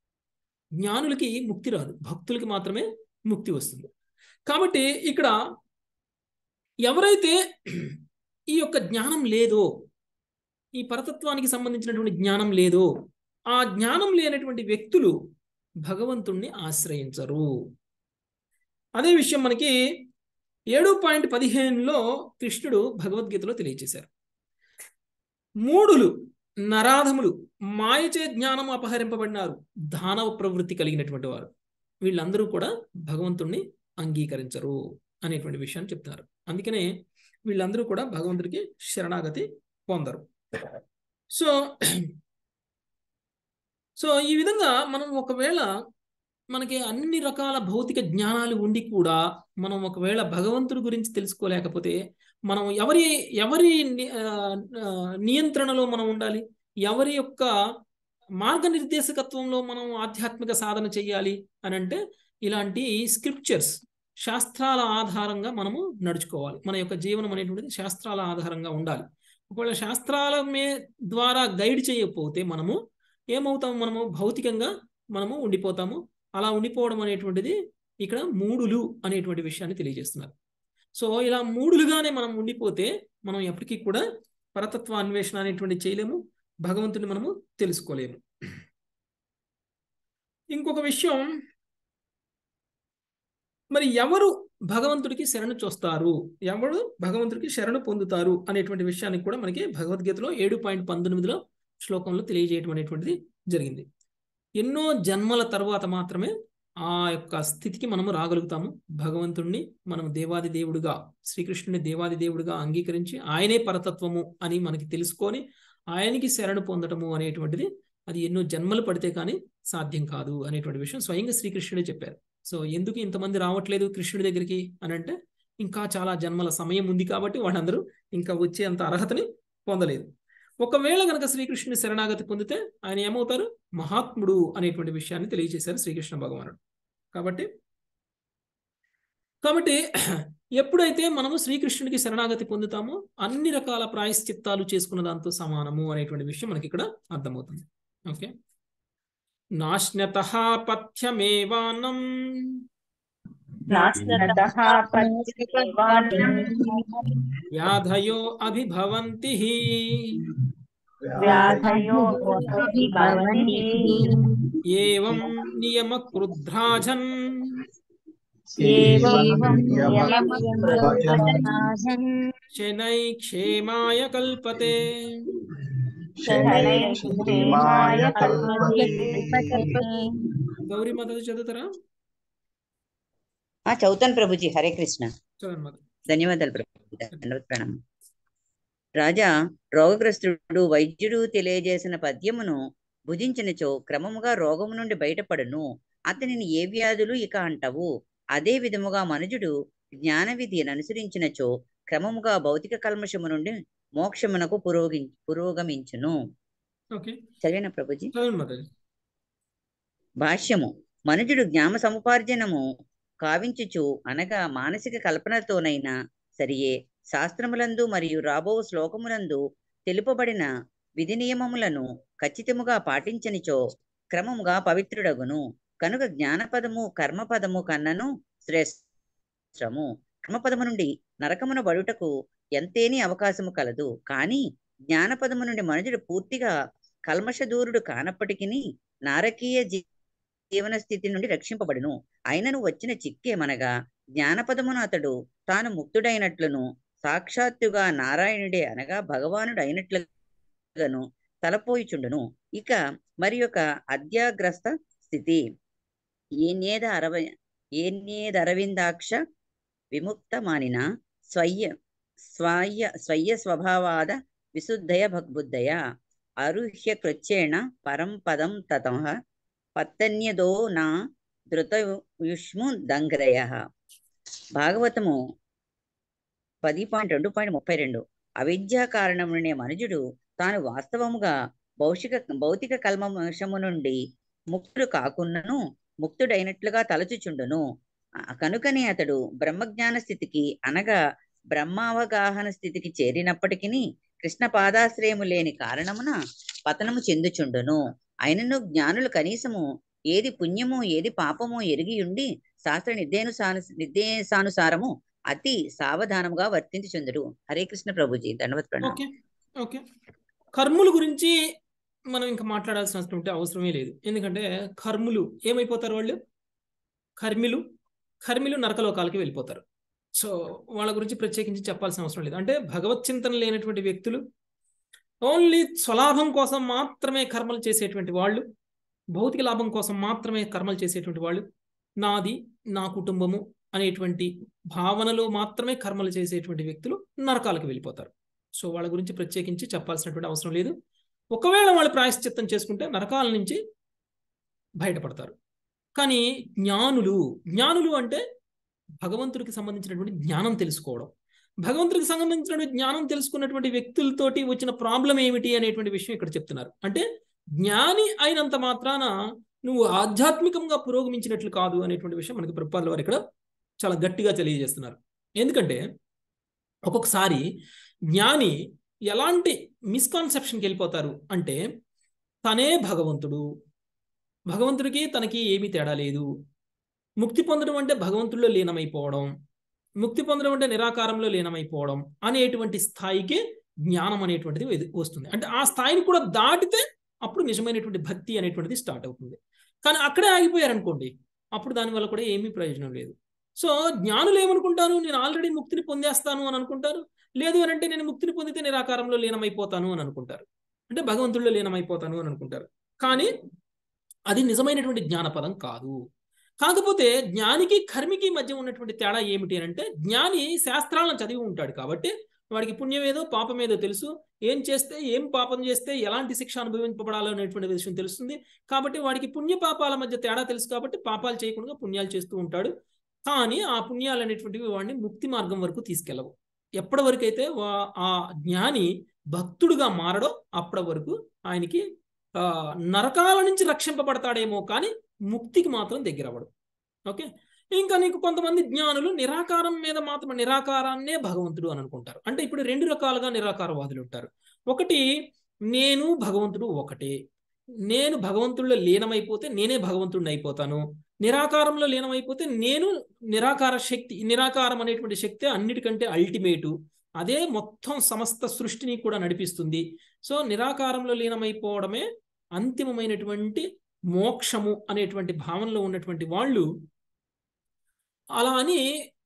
భక్తులకి మాత్రమే ముక్తి వస్తుంది. కాబట్టి ఇక్కడ ఎవరైతే ఈ యొక్క జ్ఞానం లేదో, ఈ పరతత్వానికి సంబంధించినటువంటి జ్ఞానం లేదో, ఆ జ్ఞానం లేనటువంటి వ్యక్తులు భగవంతుణ్ణి ఆశ్రయించరు. అదే విషయం మనకి 7.15లో కృష్ణుడు భగవద్గీతలో తెలియజేశారు. మూఢులు, నరాధములు, మాయచే జ్ఞానం అపహరింపబడినారు, దానవ ప్రవృత్తి కలిగినటువంటి వారు, వీళ్ళందరూ కూడా భగవంతుణ్ణి అంగీకరించరు అనేటువంటి విషయాన్ని చెప్తున్నారు. అందుకనే వీళ్ళందరూ కూడా భగవంతుడికి శరణాగతి పొందరు. సో ఈ విధంగా మనం ఒకవేళ మనకి అన్ని రకాల భౌతిక జ్ఞానాలు ఉండి కూడా మనం ఒకవేళ భగవంతుడి గురించి తెలుసుకోలేకపోతే మనం ఎవరి నియంత్రణలో మనం ఉండాలి, ఎవరి యొక్క మార్గనిర్దేశకత్వంలో మనం ఆధ్యాత్మిక సాధన చేయాలి అని అంటే ఇలాంటి స్క్రిప్చర్స్, శాస్త్రాల ఆధారంగా మనము నడుచుకోవాలి. మన యొక్క జీవనం అనేటువంటిది శాస్త్రాల ఆధారంగా ఉండాలి. ఒకవేళ శాస్త్రాల ద్వారా గైడ్ చేయకపోతే మనము ఏమవుతాము, మనము భౌతికంగా మనము ఉండిపోతాము. అలా ఉండిపోవడం అనేటువంటిది ఇక్కడ మూఢులు అనేటువంటి విషయాన్ని తెలియజేస్తున్నారు. సో ఇలా మూఢులుగానే మనం ఉండిపోతే మనం ఎప్పటికీ కూడా పరతత్వ అన్వేషణ అనేటువంటి చేయలేము, భగవంతుని మనము తెలుసుకోలేము. ఇంకొక విషయం, మరి ఎవరు భగవంతుడికి శరణు చూస్తారు, ఎవరు భగవంతుడికి శరణు పొందుతారు అనేటువంటి విషయానికి కూడా మనకి భగవద్గీతలో 7.19లో శ్లోకంలో తెలియజేయడం అనేటువంటిది జరిగింది. ఎన్నో జన్మల తర్వాత మాత్రమే ఆ యొక్క స్థితికి మనము రాగలుగుతాము. భగవంతుణ్ణి మనం దేవాది దేవుడుగా, శ్రీకృష్ణుని దేవాది దేవుడుగా అంగీకరించి ఆయనే పరతత్వము అని మనకి తెలుసుకొని ఆయనకి శరణు పొందటము అనేటువంటిది అది ఎన్నో జన్మలు పడితే కానీ సాధ్యం కాదు అనేటువంటి విషయం స్వయంగా శ్రీకృష్ణుడే చెప్పారు. సో ఎందుకు ఇంతమంది రావట్లేదు కృష్ణుడి దగ్గరికి అని అంటే ఇంకా చాలా జన్మల సమయం ఉంది కాబట్టి వాళ్ళందరూ ఇంకా వచ్చే అంత అర్హతని పొందలేదు. ఒకవేళ కనుక శ్రీకృష్ణుని శరణాగతి పొందితే ఆయన ఏమవుతారు, మహాత్ముడు అనేటువంటి విషయాన్ని తెలియజేశారు శ్రీకృష్ణ భగవానుడు. కాబట్టి ఎప్పుడైతే మనము శ్రీకృష్ణుడికి శరణాగతి పొందుతామో అన్ని రకాల ప్రాయశ్చిత్తాలు చేసుకున్న దాంతో సమానము అనేటువంటి విషయం మనకి ఇక్కడ అర్థమవుతుంది. ఓకే, నాశ్నతః పథ్యమేవానం వ్యాధయో అభిభవంతి ఏవం నియమ క్రుద్ధ్రాజన్ శనై క్షేమాయ కల్పతే. గౌరీ మాతాజీ చదువుతారా? చదువుతాను ప్రభుజీ. హరే కృష్ణ. చదవండి మాత. ధన్యవాదాలు ప్రభుజీ. ధన్యవాద ప్రణామం. రాజా, రోగగ్రస్తుడు వైద్యుడు తెలియజేసిన పద్యమును భుజించినచో క్రమముగా రోగము నుండి బయటపడును. అతనిని ఏ వ్యాధులు ఇక అంటవు. అదే విధముగా మనుజుడు జ్ఞాన విధిని అనుసరించినచో క్రమముగా భౌతిక కల్మషము నుండి మోక్షమునకు పురోగమించును. చదివేనా ప్రభుజీ? భాష్యము. మనుజుడు జ్ఞాన సముపార్జనము కావించుచు అనగా మానసిక కల్పనతోనైనా సరియే శాస్త్రములందు మరియు రాబో శ్లోకములందు తెలుపబడిన విధి నియమములను ఖచ్చితముగా పాటించనిచో క్రమముగా పవిత్రుడగును. కనుక జ్ఞానపదము కర్మపదము కన్నను శ్రేష్టము. కర్మపదము నుండి నరకమున బడుటకు ఎంతేని అవకాశము కలదు. కానీ జ్ఞానపదము నుండి మనుషుడు పూర్తిగా కల్మషదూరుడు కానప్పటికీ నారకీయ జీవన స్థితి నుండి రక్షింపబడును. అయినను వచ్చిన చిక్కేమనగా జ్ఞానపదమును అతడు తాను ముక్తుడైనట్లును సాక్షాత్తుగా నారాయణుడే అనగా భగవానుడు అయినట్లుగాను తలపోయిచుండును. ఇక మరి యొక్క అధ్యాగ్రస్త స్థితి ఏన్యేదరవిందాక్ష విముక్త మానిన స్వయ్య స్వభావాద విశుద్ధయ భగ్బుద్ధయ అరుహ్య కృచ్చేణ పరం పదం తతః పత్తన్యదో నా ధృతయుష్ము దంగ్రయ. భాగవతము 10.2.32. అవిద్యా కారణమునే మనుజుడు తాను వాస్తవముగా భౌతిక కల్మషము నుండి ముక్తుడు కాకున్నను ముక్తుడైనట్లుగా తలచుచుండును. కనుకనే అతడు బ్రహ్మజ్ఞాన స్థితికి అనగా బ్రహ్మావగాహన స్థితికి చేరినప్పటికీ కృష్ణ పాదాశ్రయము లేని కారణమున పతనము చెందుచుండును. అయినను జ్ఞానులు కనీసము ఏది పుణ్యము ఏది పాపము ఎరిగియుండి శాస్త్ర నిర్దేశానుసారము అతి సావధానముగా వర్తించుచుందురు. హరే కృష్ణ ప్రభుజీ. ధన్యవాద ప్రణామం. ఓకే, కర్ముల గురించి మనం ఇంకా మాట్లాడాల్సిన అవసరమే లేదు. ఎందుకంటే కర్ములు ఏమైపోతారు, వాళ్ళు కర్మిలు నరకలోకాలకి వెళ్ళిపోతారు. సో వాళ్ళ గురించి ప్రత్యేకించి చెప్పాల్సిన అవసరం లేదు. అంటే భగవత్ చింతన లేనటువంటి వ్యక్తులు, ఓన్లీ స్వలాభం కోసం మాత్రమే కర్మలు చేసేటువంటి వాళ్ళు, భౌతిక లాభం కోసం మాత్రమే కర్మలు చేసేటువంటి వాళ్ళు, నాది నా కుటుంబము అనేటువంటి భావనలో మాత్రమే కర్మలు చేసేటువంటి వ్యక్తులు నరకాలకు వెళ్ళిపోతారు. సో వాళ్ళ గురించి ప్రత్యేకించి చెప్పాల్సినటువంటి అవసరం లేదు. ఒకవేళ వాళ్ళు ప్రాయశ్చిత్తం చేసుకుంటే నరకాల నుంచి బయటపడతారు. కానీ జ్ఞానులు అంటే భగవంతుడికి సంబంధించినటువంటి జ్ఞానం తెలుసుకోవడం, భగవంతుడికి సంబంధించినటువంటి జ్ఞానం తెలుసుకున్నటువంటి వ్యక్తులతోటి వచ్చిన ప్రాబ్లం ఏమిటి అనేటువంటి విషయం ఇక్కడ చెప్తున్నారు. అంటే జ్ఞాని అయినంత మాత్రాన నువ్వు ఆధ్యాత్మికంగా పురోగమించినట్లు కాదు అనేటువంటి విషయం మనకి ప్రభుపాదుల వారు ఇక్కడ చాలా గట్టిగా తెలియజేస్తున్నారు. ఎందుకంటే ఒక్కొక్కసారి జ్ఞాని ఎలాంటి మిస్కాన్సెప్షన్కి వెళ్ళిపోతారు అంటే, తనే భగవంతుడు, భగవంతుడికి తనకి ఏమీ తేడా లేదు, ముక్తి పొందడం అంటే భగవంతుడిలో లీనమైపోవడం, ముక్తి పొందడం అంటే నిరాకారంలో లీనమైపోవడం అనేటువంటి స్థాయికి జ్ఞానం అనేటువంటిది వస్తుంది. అంటే ఆ స్థాయిని కూడా దాటితే అప్పుడు నిజమైనటువంటి భక్తి అనేటువంటిది స్టార్ట్ అవుతుంది. కానీ అక్కడే ఆగిపోయారనుకోండి, అప్పుడు దానివల్ల కూడా ఏమీ ప్రయోజనం లేదు. సో జ్ఞానులు ఏమనుకుంటారు, నేను ఆల్రెడీ ముక్తిని పొందేస్తాను అని అనుకుంటారు. లేదు అని అంటే నేను ముక్తిని పొందితే నిరాకారంలో లీనమైపోతాను అని అనుకుంటారు, అంటే భగవంతుడిలో లీనమైపోతాను అని అనుకుంటారు. కానీ అది నిజమైనటువంటి జ్ఞానపదం కాదు. కాకపోతే జ్ఞానికి కర్మికి మధ్య ఉన్నటువంటి తేడా ఏమిటి అంటే, జ్ఞాని శాస్త్రాలను చదివి ఉంటాడు కాబట్టి వాడికి పుణ్యమేదో పాపమేదో తెలుసు, ఏం చేస్తే ఏం పాపం చేస్తే ఎలాంటి శిక్ష అనుభవింపబడాలో అనేటువంటి విషయం తెలుస్తుంది. కాబట్టి వాడికి పుణ్య పాపాల మధ్య తేడా తెలుసు కాబట్టి పాపాలు చేయకుండా పుణ్యాలు చేస్తూ ఉంటాడు. కానీ ఆ పుణ్యాలు అనేటువంటివి వాడిని ముక్తి మార్గం వరకు తీసుకెళ్ళవు. ఎప్పటి వరకు అయితే ఆ జ్ఞాని భక్తుడుగా మారడో అప్పటి వరకు ఆయనకి నరకాల నుంచి రక్షింపబడతాడేమో కానీ ముక్తికి మాత్రం దగ్గర అవ్వడు. ఓకే, ఇంకా నీకు కొంతమంది జ్ఞానులు నిరాకారం మీద మాత్రం నిరాకారాన్నే భగవంతుడు అని అనుకుంటారు. అంటే ఇప్పుడు రెండు రకాలుగా నిరాకారవాదులు ఉంటారు. ఒకటి, నేను భగవంతుడు ఒకటే, నేను భగవంతుడిలో లీనమైపోతే నేనే భగవంతుడిని అయిపోతాను, నిరాకారంలో లీనమైపోతే నేను నిరాకార శక్తి, నిరాకారం అనేటువంటి శక్తి అన్నిటికంటే అల్టిమేటు, అదే మొత్తం సమస్త సృష్టిని కూడా నడిపిస్తుంది. సో నిరాకారంలో లీనమైపోవడమే అంతిమమైనటువంటి మోక్షము అనేటువంటి భావనలో ఉన్నటువంటి వాళ్ళు అలా అని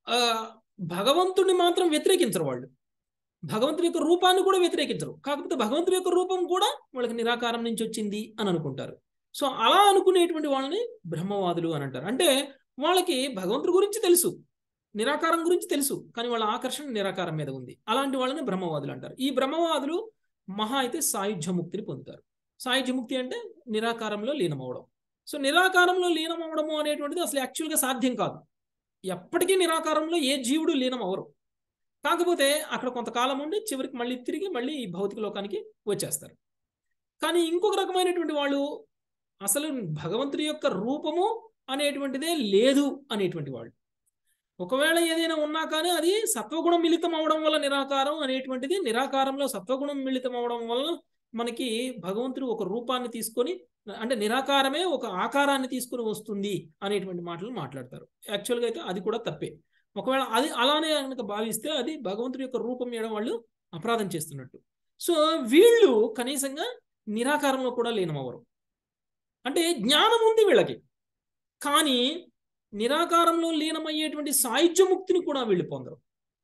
భగవంతుడిని మాత్రం వ్యతిరేకించరు. వాళ్ళు భగవంతుడి యొక్క రూపాన్ని కూడా వ్యతిరేకించరు. కాకపోతే భగవంతుడి యొక్క రూపం కూడా వాళ్ళకి నిరాకారం నుంచి వచ్చింది అని అనుకుంటారు. సో అలా అనుకునేటువంటి వాళ్ళని బ్రహ్మవాదులు అని అంటారు. అంటే వాళ్ళకి భగవంతుడి గురించి తెలుసు, నిరాకారం గురించి తెలుసు, కానీ వాళ్ళ ఆకర్షణ నిరాకారం మీద ఉంది. అలాంటి వాళ్ళని బ్రహ్మవాదులు అంటారు. ఈ బ్రహ్మవాదులు మహా అయితే సాయుధ్యముక్తిని పొందుతారు. సాయుధ్యముక్తి అంటే నిరాకారంలో లీనమవడం. సో నిరాకారంలో లీనమవడము అనేటువంటిది అసలు యాక్చువల్గా సాధ్యం కాదు. ఎప్పటికీ నిరాకారంలో ఏ జీవుడు లీనం అవరు. కాకపోతే అక్కడ కొంతకాలం ఉండి చివరికి మళ్ళీ తిరిగి మళ్ళీ ఈ భౌతిక లోకానికి వచ్చేస్తారు. కానీ ఇంకొక రకమైనటువంటి వాళ్ళు అసలు భగవంతుడి యొక్క రూపము అనేటువంటిదే లేదు అనేటువంటి వాళ్ళు. ఒకవేళ ఏదైనా ఉన్నా కానీ అది సత్వగుణం మిళితం అవడం వల్ల నిరాకారం అనేటువంటిది, నిరాకారంలో సత్వగుణం మిళితం అవడం వల్ల మనకి భగవంతుడు ఒక రూపాన్ని తీసుకొని, అంటే నిరాకారమే ఒక ఆకారాన్ని తీసుకుని వస్తుంది అనేటువంటి మాటలు మాట్లాడతారు. యాక్చువల్గా అయితే అది కూడా తప్పే. ఒకవేళ అది అలానే కనుక భావిస్తే అది భగవంతుడి యొక్క రూపం మీద వాళ్ళు అపరాధం చేస్తున్నట్టు. సో వీళ్ళు కనీసంగా నిరాకారంలో కూడా లీనమవ్వరు. అంటే జ్ఞానం ఉంది వీళ్ళకి, కానీ నిరాకారంలో లీనమయ్యేటువంటి సాయుధ్యముక్తిని కూడా వీళ్ళు పొందరు.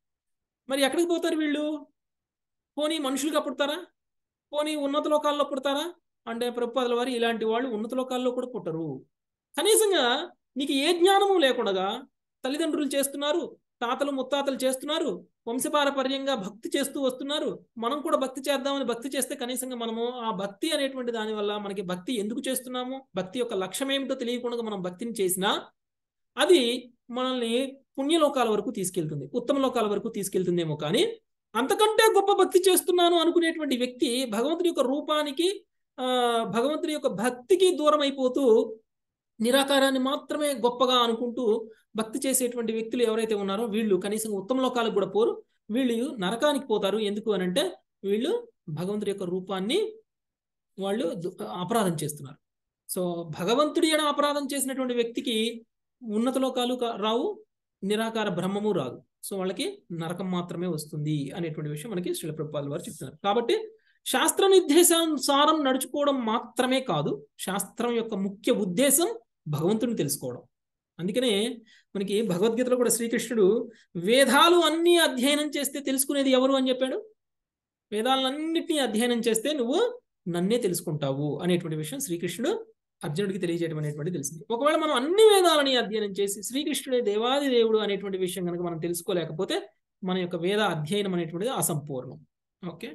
మరి ఎక్కడికి పోతారు వీళ్ళు? పోనీ మనుషులుగా పుడతారా? పోనీ ఉన్నత లోకాల్లో పుడతారా అంటే ప్రభుపాదుల వారు ఇలాంటి వాళ్ళు ఉన్నత లోకాల్లో కూడా పుట్టరు. కనీసంగా నీకు ఏ జ్ఞానము లేకుండా తల్లిదండ్రులు చేస్తున్నారు, తాతలు ముత్తాతలు చేస్తున్నారు, వంశపారపర్యంగా భక్తి చేస్తూ వస్తున్నారు, మనం కూడా భక్తి చేద్దామని భక్తి చేస్తే కనీసంగా మనము ఆ భక్తి అనేటువంటి దానివల్ల మనకి భక్తి ఎందుకు చేస్తున్నాము, భక్తి యొక్క లక్ష్యం ఏమిటో తెలియకుండా మనం భక్తిని చేసినా అది మనల్ని పుణ్యలోకాల వరకు తీసుకెళ్తుంది, ఉత్తమ లోకాల వరకు తీసుకెళ్తుందేమో. కానీ అంతకంటే గొప్ప భక్తి చేస్తున్నాను అనుకునేటువంటి వ్యక్తి భగవంతుడి యొక్క రూపానికి, భగవంతుడి యొక్క భక్తికి దూరం అయిపోతూ నిరాకారాన్ని మాత్రమే గొప్పగా అనుకుంటూ భక్తి చేసేటువంటి వ్యక్తులు ఎవరైతే ఉన్నారో వీళ్ళు కనీసం ఉత్తమ లోకాలకు కూడా పోరు, వీళ్ళు నరకానికి పోతారు. ఎందుకు అని అంటే వీళ్ళు భగవంతుడి యొక్క రూపాన్ని వాళ్ళు అపరాధం చేస్తున్నారు. సో భగవంతుడి ఎడ అపరాధం చేసినటువంటి వ్యక్తికి ఉన్నత లోకాలు రావు, నిరాకార బ్రహ్మము రాదు. సో వాళ్ళకి నరకం మాత్రమే వస్తుంది అనేటువంటి విషయం మనకి శ్రీల ప్రభుపాదుల వారు చెప్తున్నారు. కాబట్టి శాస్త్ర నిర్దేశానుసారం నడుచుకోవడం మాత్రమే కాదు, శాస్త్రం యొక్క ముఖ్య ఉద్దేశం భగవంతుడిని తెలుసుకోవడం. అందుకనే మనకి భగవద్గీతలో కూడా శ్రీకృష్ణుడు వేదాలు అన్ని అధ్యయనం చేస్తే తెలుసుకునేది ఎవరు అని చెప్పాడు. వేదాలన్నింటినీ అధ్యయనం చేస్తే నువ్వు నన్నే తెలుసుకుంటావు అనేటువంటి విషయం శ్రీకృష్ణుడు అర్జునుడికి తెలియజేయడం అనేటువంటి తెలిసింది. ఒకవేళ మనం అన్ని వేదాలని అధ్యయనం చేసి శ్రీకృష్ణుడే దేవాది దేవుడు అనేటువంటి విషయం కనుక మనం తెలుసుకోలేకపోతే మన యొక్క వేద అధ్యయనం అనేటువంటిది అసంపూర్ణం. ఓకే,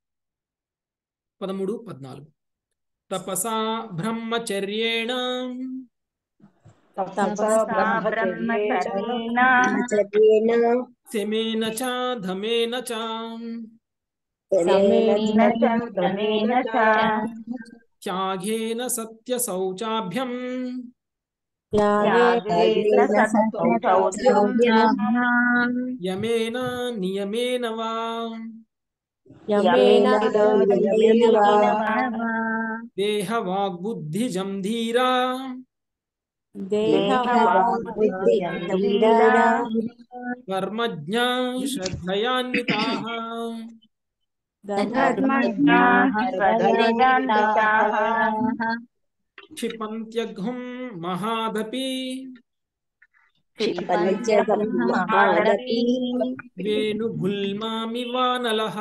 13, 14 తపసా బ్రహ్మచర్యేణ శమేన చ ధమేన చ త్యాగేన సత్య శౌచాభ్యం యమేన నియమేన వా దేహ వాగ్బుద్ధిజం ధీరా కర్మజ్ఞా శ్రద్ధయాన్వితాః క్షిపంత్యఘ్నం మహాదపి వేణుగుల్మామివానలః.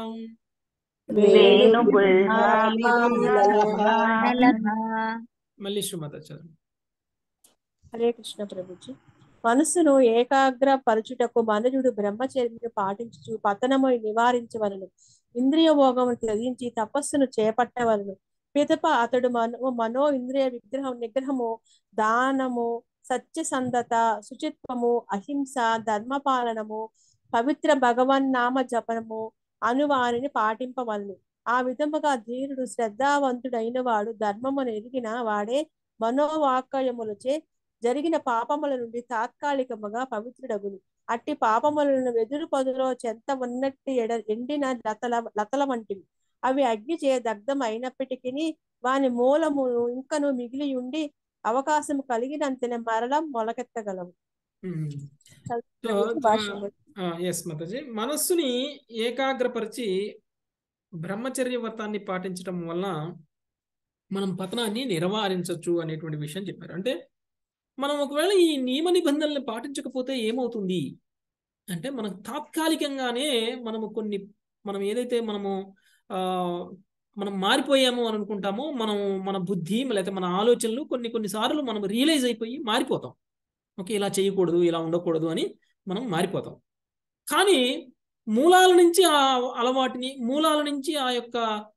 మళ్ళీ శ్రీమత చదువు. హరే కృష్ణ ప్రభుజీ. మనస్సును ఏకాగ్రపరచుటకు మనుజుడు బ్రహ్మచర్యను పాటించు పతనము నివారించవలను. ఇంద్రియ భోగమును త్యజించి తపస్సును చేపట్టవలను. పిదప అతడు మనో ఇంద్రియ నిగ్రహము, దానము, సత్యసంధత, శుచిత్వము, అహింస, ధర్మపాలనము, పవిత్ర భగవన్నామ జపనము అనువారిని పాటింపవలను. ఆ విధముగా ధీరుడు శ్రద్ధావంతుడైన వాడు ధర్మమును ఎరిగిన వాడే మనోవాక్యములచే జరిగిన పాపముల నుండి తాత్కాలికముగా పవిత్రుడగును. అట్టి పాపములను వెదురు పదులో చెంత ఉన్నట్టి ఎండిన లతల వంటివి. అవి అగ్నిచే దగ్ధం అయినప్పటికీ వాని మూలము ఇంకను మిగిలి ఉండి అవకాశం కలిగినంతనే మరలం మొలకెత్తగలవు. మనస్సుని ఏకాగ్రపరిచి బ్రహ్మచర్య వ్రతాన్ని పాటించడం వల్ల మనం పతనాన్ని నివారించవచ్చు అనేటువంటి విషయం చెప్పారు. అంటే మనం ఒకవేళ ఈ నియమ నిబంధనలను పాటించకపోతే ఏమవుతుంది అంటే మనకు తాత్కాలికంగానే మనం ఏదైతే మనం మారిపోయాము అని అనుకుంటామో మన బుద్ధి లేకపోతే మన ఆలోచనలు కొన్నిసార్లు మనం రియలైజ్ అయిపోయి మారిపోతాం. ఓకే, ఇలా చేయకూడదు, ఇలా ఉండకూడదు అని మనం మారిపోతాం. కానీ మూలాల నుంచి ఆ అలవాటుని, మూలాల నుంచి ఆ యొక్క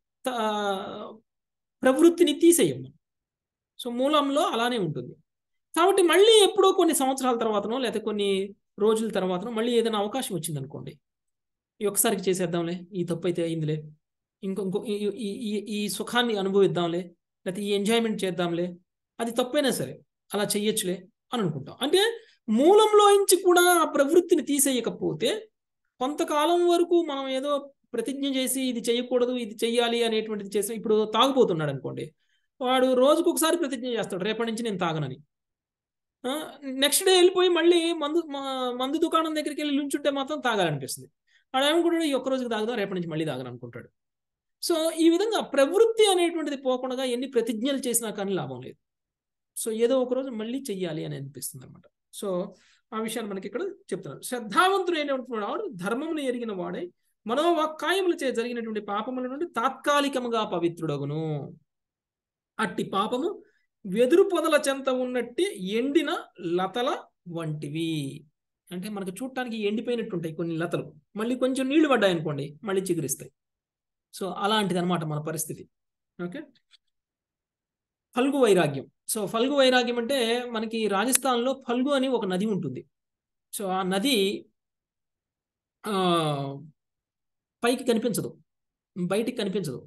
ప్రవృత్తిని తీసేయము. సో మూలంలో అలానే ఉంటుంది. కాబట్టి మళ్ళీ ఎప్పుడో కొన్ని సంవత్సరాల తర్వాతనో లేకపోతే కొన్ని రోజుల తర్వాతనో మళ్ళీ ఏదైనా అవకాశం వచ్చింది అనుకోండి, ఈ ఒక్కసారికి చేసేద్దాంలే, ఈ తప్పు అయితే అయిందిలే, ఇంకో ఈ సుఖాన్ని అనుభవిద్దాంలే, లేకపోతే ఈ ఎంజాయ్మెంట్ చేద్దాంలే, అది తప్పైనా సరే అలా చెయ్యొచ్చులే అని అనుకుంటాం. అంటే మూలంలో నుంచి కూడా ఆ ప్రవృత్తిని తీసేయకపోతే కొంతకాలం వరకు మనం ఏదో ప్రతిజ్ఞ చేసి ఇది చేయకూడదు, ఇది చెయ్యాలి అనేటువంటిది చేసి, ఇప్పుడు తాగుపోతున్నాడు అనుకోండి, వాడు రోజుకు ఒకసారి ప్రతిజ్ఞ చేస్తాడు, రేపటి నుంచి నేను తాగనని. నెక్స్ట్ డే వెళ్ళిపోయి మళ్ళీ మందు దుకాణం దగ్గరికి వెళ్ళి లుంచుంటే మాత్రం తాగాలనిపిస్తుంది. వాడు ఏమనుకుంటాడు, ఈ ఒక్క రోజుకి తాగుదా, రేపటి నుంచి మళ్ళీ తాగననుకుంటాడు. సో ఈ విధంగా ప్రవృత్తి అనేటువంటిది పోకుండా ఎన్ని ప్రతిజ్ఞలు చేసినా కానీ లాభం లేదు. సో ఏదో ఒక రోజు మళ్ళీ చెయ్యాలి అని అనిపిస్తుంది అనమాట. సో ఆ విషయాన్ని మనకి ఇక్కడ చెప్తున్నారు. శ్రద్ధావంతుడైనటువంటి వాడు ధర్మమును ఎరిగిన వాడే మనోవాక్కాయములచే జరిగినటువంటి పాపముల నుండి తాత్కాలికముగా పవిత్రుడగును. అట్టి పాపము వెదురు పొదల చెంత ఉన్నట్టి ఎండిన లతల వంటివి. అంటే మనకు చూడటానికి ఎండిపోయినట్టుంటాయి కొన్ని లతలు, మళ్ళీ కొంచెం నీళ్లు పడ్డాయనుకోండి మళ్ళీ చిగురిస్తాయి. సో అలాంటిది అనమాట మన పరిస్థితి. ఓకే, ఫల్గు వైరాగ్యం. సో ఫల్గు వైరాగ్యం అంటే మనకి రాజస్థాన్లో ఫల్గు అని ఒక నది ఉంటుంది. సో ఆ నది పైకి కనిపించదు, బయటికి కనిపించదు.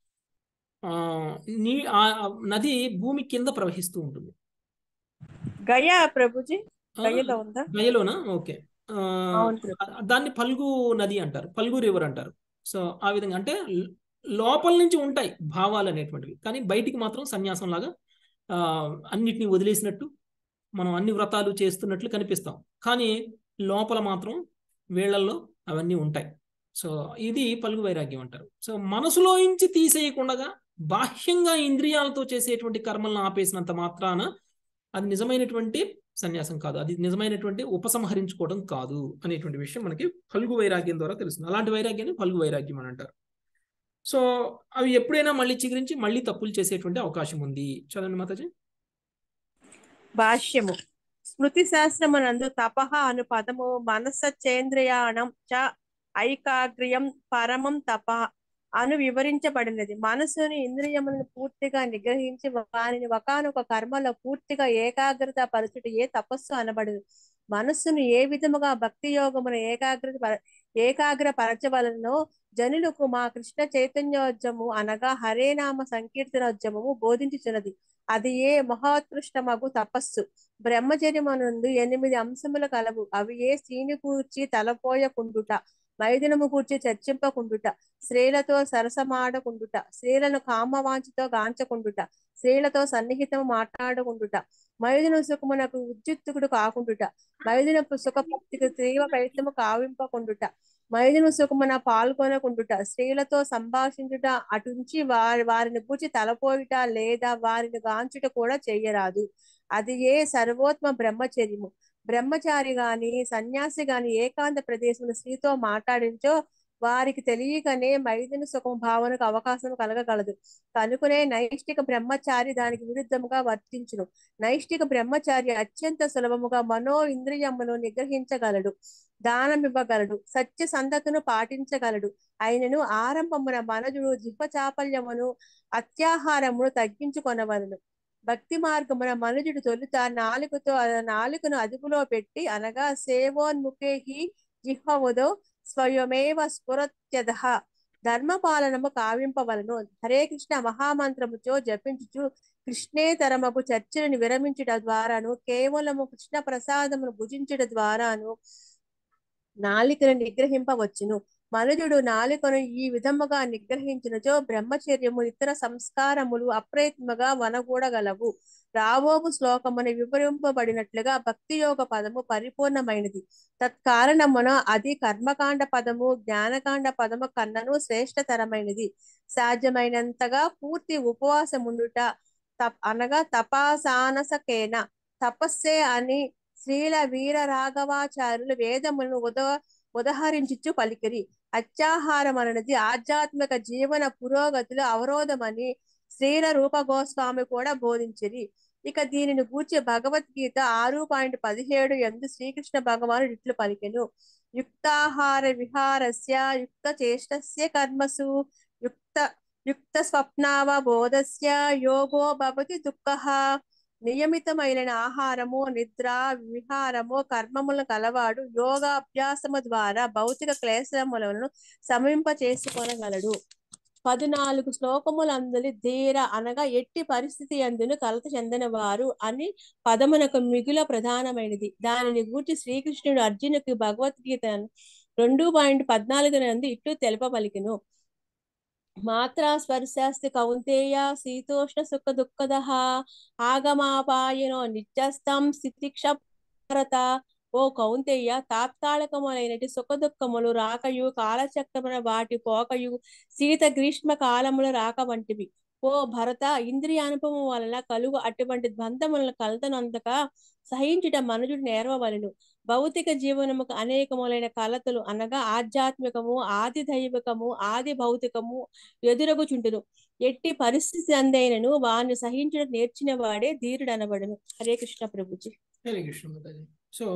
ఆ నది భూమి కింద ప్రవహిస్తూ ఉంటుంది. గయా ప్రభుజీ, గయలో ఉందా? గయలోనా? ఓకే, దాన్ని ఫల్గు నది అంటారు, ఫల్గు రివర్ అంటారు. సో ఆ విధంగా అంటే లోపల నుంచి ఉంటాయి భావాలు అనేటువంటివి, కానీ బయటికి మాత్రం సన్యాసం లాగా అన్నిటినీ వదిలేసినట్టు మనం అన్ని వ్రతాలు చేస్తున్నట్లు కనిపిస్తాం, కానీ లోపల మాత్రం వేళ్లల్లో అవన్నీ ఉంటాయి. సో ఇది ఫల్గు వైరాగ్యం అంటారు. సో మనసులో నుంచి తీసేయకుండా బాహ్యంగా ఇంద్రియాలతో చేసేటువంటి కర్మలను ఆపేసినంత మాత్రాన అది నిజమైనటువంటి సన్యాసం కాదు, అది నిజమైనటువంటి ఉపసంహరించుకోవడం కాదు అనేటువంటి విషయం మనకి ఫల్గు వైరాగ్యం ద్వారా తెలుస్తుంది. అలాంటి వైరాగ్యాన్ని ఫల్గు వైరాగ్యం అని అంటారు. సో అవి ఎప్పుడైనా మళ్ళీ చిగురించి మళ్ళీ తప్పులు చేసేటువంటి అవకాశం ఉంది. చదవండి మాతాజీ. భాష్యము. స్మృతి శాస్త్రమునందు తపః అను పదము మనస్సేంద్రియాణం చ ఐకాగ్ర్యం పరమం తప అను వివరించబడినది. మనసుని ఇంద్రియములను పూర్తిగా నిగ్రహించి వారిని ఒకానొక కర్మలో పూర్తిగా ఏకాగ్రత పరచుటయే తపస్సు అనబడదు. మనస్సును ఏ విధముగా భక్తి యోగమును ఏకాగ్రపరచవలనో జనులకు మా కృష్ణ చైతన్యోద్యము అనగా హరేనామ సంకీర్తనోద్యమము బోధించుచున్నది. అది ఏ మహోత్కృష్టమగు తపస్సు. బ్రహ్మచర్యమునందు 8 అంశములు కలవు. అవి ఏ స్త్రీని కూర్చి తలపోయకుండుట, మైదునము కూర్చి చర్చింపకుండుట, స్త్రీలతో సరసమాడకుండుట, స్త్రీలను కామవాంఛతో గాంచకుండుట, స్త్రీలతో సన్నిహితము మాట్లాడకుండుట, మైదున సుఖమునకు ఉద్యుక్తుడు కాకుండుట, మైదున సుఖపూర్తికి తీవ్ర ప్రయత్నము కావింపకుండుట, మైదున సుఖమున పాల్గొనకుండుట, స్త్రీలతో సంభాషించుట, అటుంచి వారిని కూర్చి తలపోయుట లేదా వారిని గాంచుట కూడా చెయ్యరాదు. అది ఏ సర్వోత్తమ బ్రహ్మచర్యము. బ్రహ్మచారి గాని సన్యాసి గాని ఏకాంత ప్రదేశంలో స్త్రీతో మాట్లాడించో వారికి తెలియకనే మైదున సుఖం భావనకు అవకాశం కలగగలదు. కనుకనే నైష్టిక బ్రహ్మచారి దానికి విరుద్ధముగా వర్తించును. నైష్టిక బ్రహ్మచారి అత్యంత సులభముగా మనో ఇంద్రియమును నిగ్రహించగలడు, దానమివ్వగలడు, సత్య సంధతను పాటించగలడు. అయినను ఆరంభమున మనజుడు జిహ్వ చాపల్యమును అత్యాహారమును తగ్గించుకొనవలను. భక్తి మార్గమున మనుజుడు తొలుత నాలుకను అదుపులో పెట్టి అనగా సేవోన్ముఖేహి జిహ్వవుదో స్వయమేవ స్ఫురత్యదః ధర్మపాలనము కావింపవలను. హరే కృష్ణ మహామంత్రముతో జపించుచు కృష్ణేతరమగు చర్చలను విరమించుట ద్వారాను కేవలము కృష్ణ ప్రసాదమును భుజించుట ద్వారాను నాలికను నిగ్రహింపవచ్చును. మనుజుడు నాలికను ఈ విధముగా నిగ్రహించినచో బ్రహ్మచర్యము ఇతర సంస్కారములు అప్రయత్నముగా వనగూడగలవు. రావోపు శ్లోకమును వివరింపబడినట్లుగా భక్తి యోగ పదము పరిపూర్ణమైనది. తత్కారణమున అది కర్మకాండ పదము జ్ఞానకాండ పదము కన్నను శ్రేష్టతరమైనది. సాధ్యమైనంతగా పూర్తి ఉపవాసముండుట అనగా తపాసానసకేన తపస్సే అని శ్రీల వీర రాఘవాచార్యులు వేదములను ఉదహరించుచు పలికిరి. అత్యాహారం అనేది ఆధ్యాత్మిక జీవన పురోగతిలో అవరోధమని శ్రీల రూప గోస్వామి కూడా బోధించిరి. ఇక దీనిని గూర్చి భగవద్గీత 6.17 యందు శ్రీకృష్ణ భగవానుడు ఇట్లు పలికెను. యుక్తాహార విహారస్య యుక్త చేష్టస్య కర్మసు యుక్త స్వప్నావబోధస్య యోగో భవతి దుఃఖః. నియమితమైన ఆహారము నిద్ర విహారము కర్మములను కలవాడు యోగాభ్యాసము ద్వారా భౌతిక క్లేశములను సమింప చేసుకొనగలడు. 14 శ్లోకములందలి ధీర అనగా ఎట్టి పరిస్థితి అందును కలత చెందిన వారు అని పదమునకు మిగుల ప్రధానమైనది. దానిని గూర్చి శ్రీకృష్ణుడు అర్జునుకి భగవద్గీత 2.14 నందు ఇట్లు తెలుపబలికెను. మాత్రా స్పర్శాస్తి కౌంతేయ శీతోష్ణ సుఖ దుఃఖదః ఆగమాపాయనో నిత్యస్థం స్థితిక్షరత. ఓ కౌంతేయ, తాత్కాలికములైనటి సుఖ దుఃఖములు రాకయు కాలచక్రమున వాటి పోకయు శీత గ్రీష్మ కాలముల రాక వంటివి. ఓ భరత, ఇంద్రియ అనుభవం వలన కలుగు అటువంటి బంధములను కలతనంతక సహించుట మనుజుడు నేర్వవలెను. భౌతిక జీవనముకు అనేకములైన కలతలు అనగా ఆధ్యాత్మికము ఆది దైవికము ఆది భౌతికము ఎదురగుచుంటును. ఎట్టి పరిస్థితి అందైనను వారిని సహించడం నేర్చిన వాడే ధీరుడు అనబడును. హరే కృష్ణ ప్రభుజీ. హరే కృష్ణ మాతాజీ. సో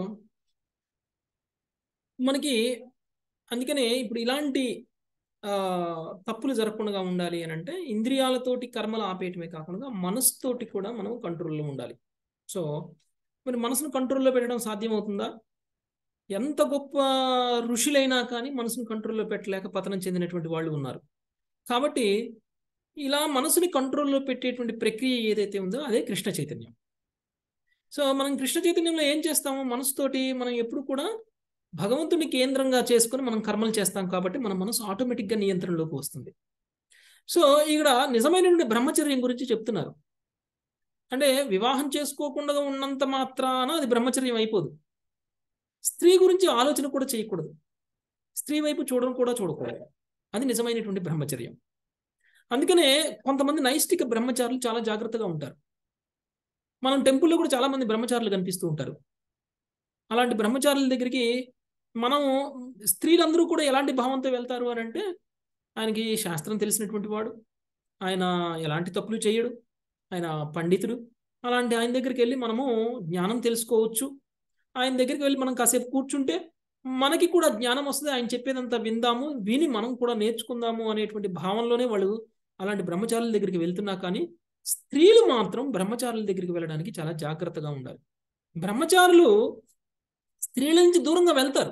మనకి అందుకనే ఇప్పుడు ఇలాంటి తప్పులు జరగకుండా ఉండాలి అని అంటే ఇంద్రియాలతోటి కర్మలు ఆపేయటమే కాకుండా మనసుతోటి కూడా మనం కంట్రోల్లో ఉండాలి. సో మరి మనసును కంట్రోల్లో పెట్టడం సాధ్యమవుతుందా? ఎంత గొప్ప ఋషులైనా కానీ మనసును కంట్రోల్లో పెట్టలేక పతనం చెందినటువంటి వాళ్ళు ఉన్నారు. కాబట్టి ఇలా మనసుని కంట్రోల్లో పెట్టేటువంటి ప్రక్రియ ఏదైతే ఉందో అదే కృష్ణ చైతన్యం. సో మనం కృష్ణ చైతన్యంలో ఏం చేస్తాము? మనసుతోటి మనం ఎప్పుడు కూడా భగవంతుని కేంద్రంగా చేసుకుని మనం కర్మలు చేస్తాం కాబట్టి మన మనసు ఆటోమేటిక్గా నియంత్రణలోకి వస్తుంది. సో ఇక్కడ నిజమైనటువంటి బ్రహ్మచర్యం గురించి చెప్తున్నారు. అంటే వివాహం చేసుకోకుండా ఉన్నంత మాత్రాన అది బ్రహ్మచర్యం అయిపోదు. స్త్రీ గురించి ఆలోచన కూడా చేయకూడదు, స్త్రీ వైపు చూడకూడదు. అది నిజమైనటువంటి బ్రహ్మచర్యం. అందుకనే కొంతమంది నైష్టిక బ్రహ్మచారులు చాలా జాగ్రత్తగా ఉంటారు. మనం టెంపుల్లో కూడా చాలా మంది బ్రహ్మచారులు కనిపిస్తూ ఉంటారు. అలాంటి బ్రహ్మచారుల దగ్గరికి మనం స్త్రీలందరూ కూడా ఎలాంటి భావంతో వెళ్తారు అని అంటే, ఆయనకి శాస్త్రం తెలిసినటువంటి వాడు, ఆయన ఎలాంటి తప్పులు చేయడు, ఆయన పండితుడు, అలాంటి ఆయన దగ్గరికి వెళ్ళి మనము జ్ఞానం తెలుసుకోవచ్చు. ఆయన దగ్గరికి వెళ్ళి మనం కాసేపు కూర్చుంటే మనకి కూడా జ్ఞానం వస్తుంది, ఆయన చెప్పేదంతా విందాము, విని మనం కూడా నేర్చుకుందాము అనేటువంటి భావంలోనే వాళ్ళు అలాంటి బ్రహ్మచారుల దగ్గరికి వెళ్తున్నా. కానీ స్త్రీలు మాత్రం బ్రహ్మచారుల దగ్గరికి వెళ్ళడానికి చాలా జాగ్రత్తగా ఉండాలి. బ్రహ్మచారులు స్త్రీల నుంచి దూరంగా వెళ్తారు,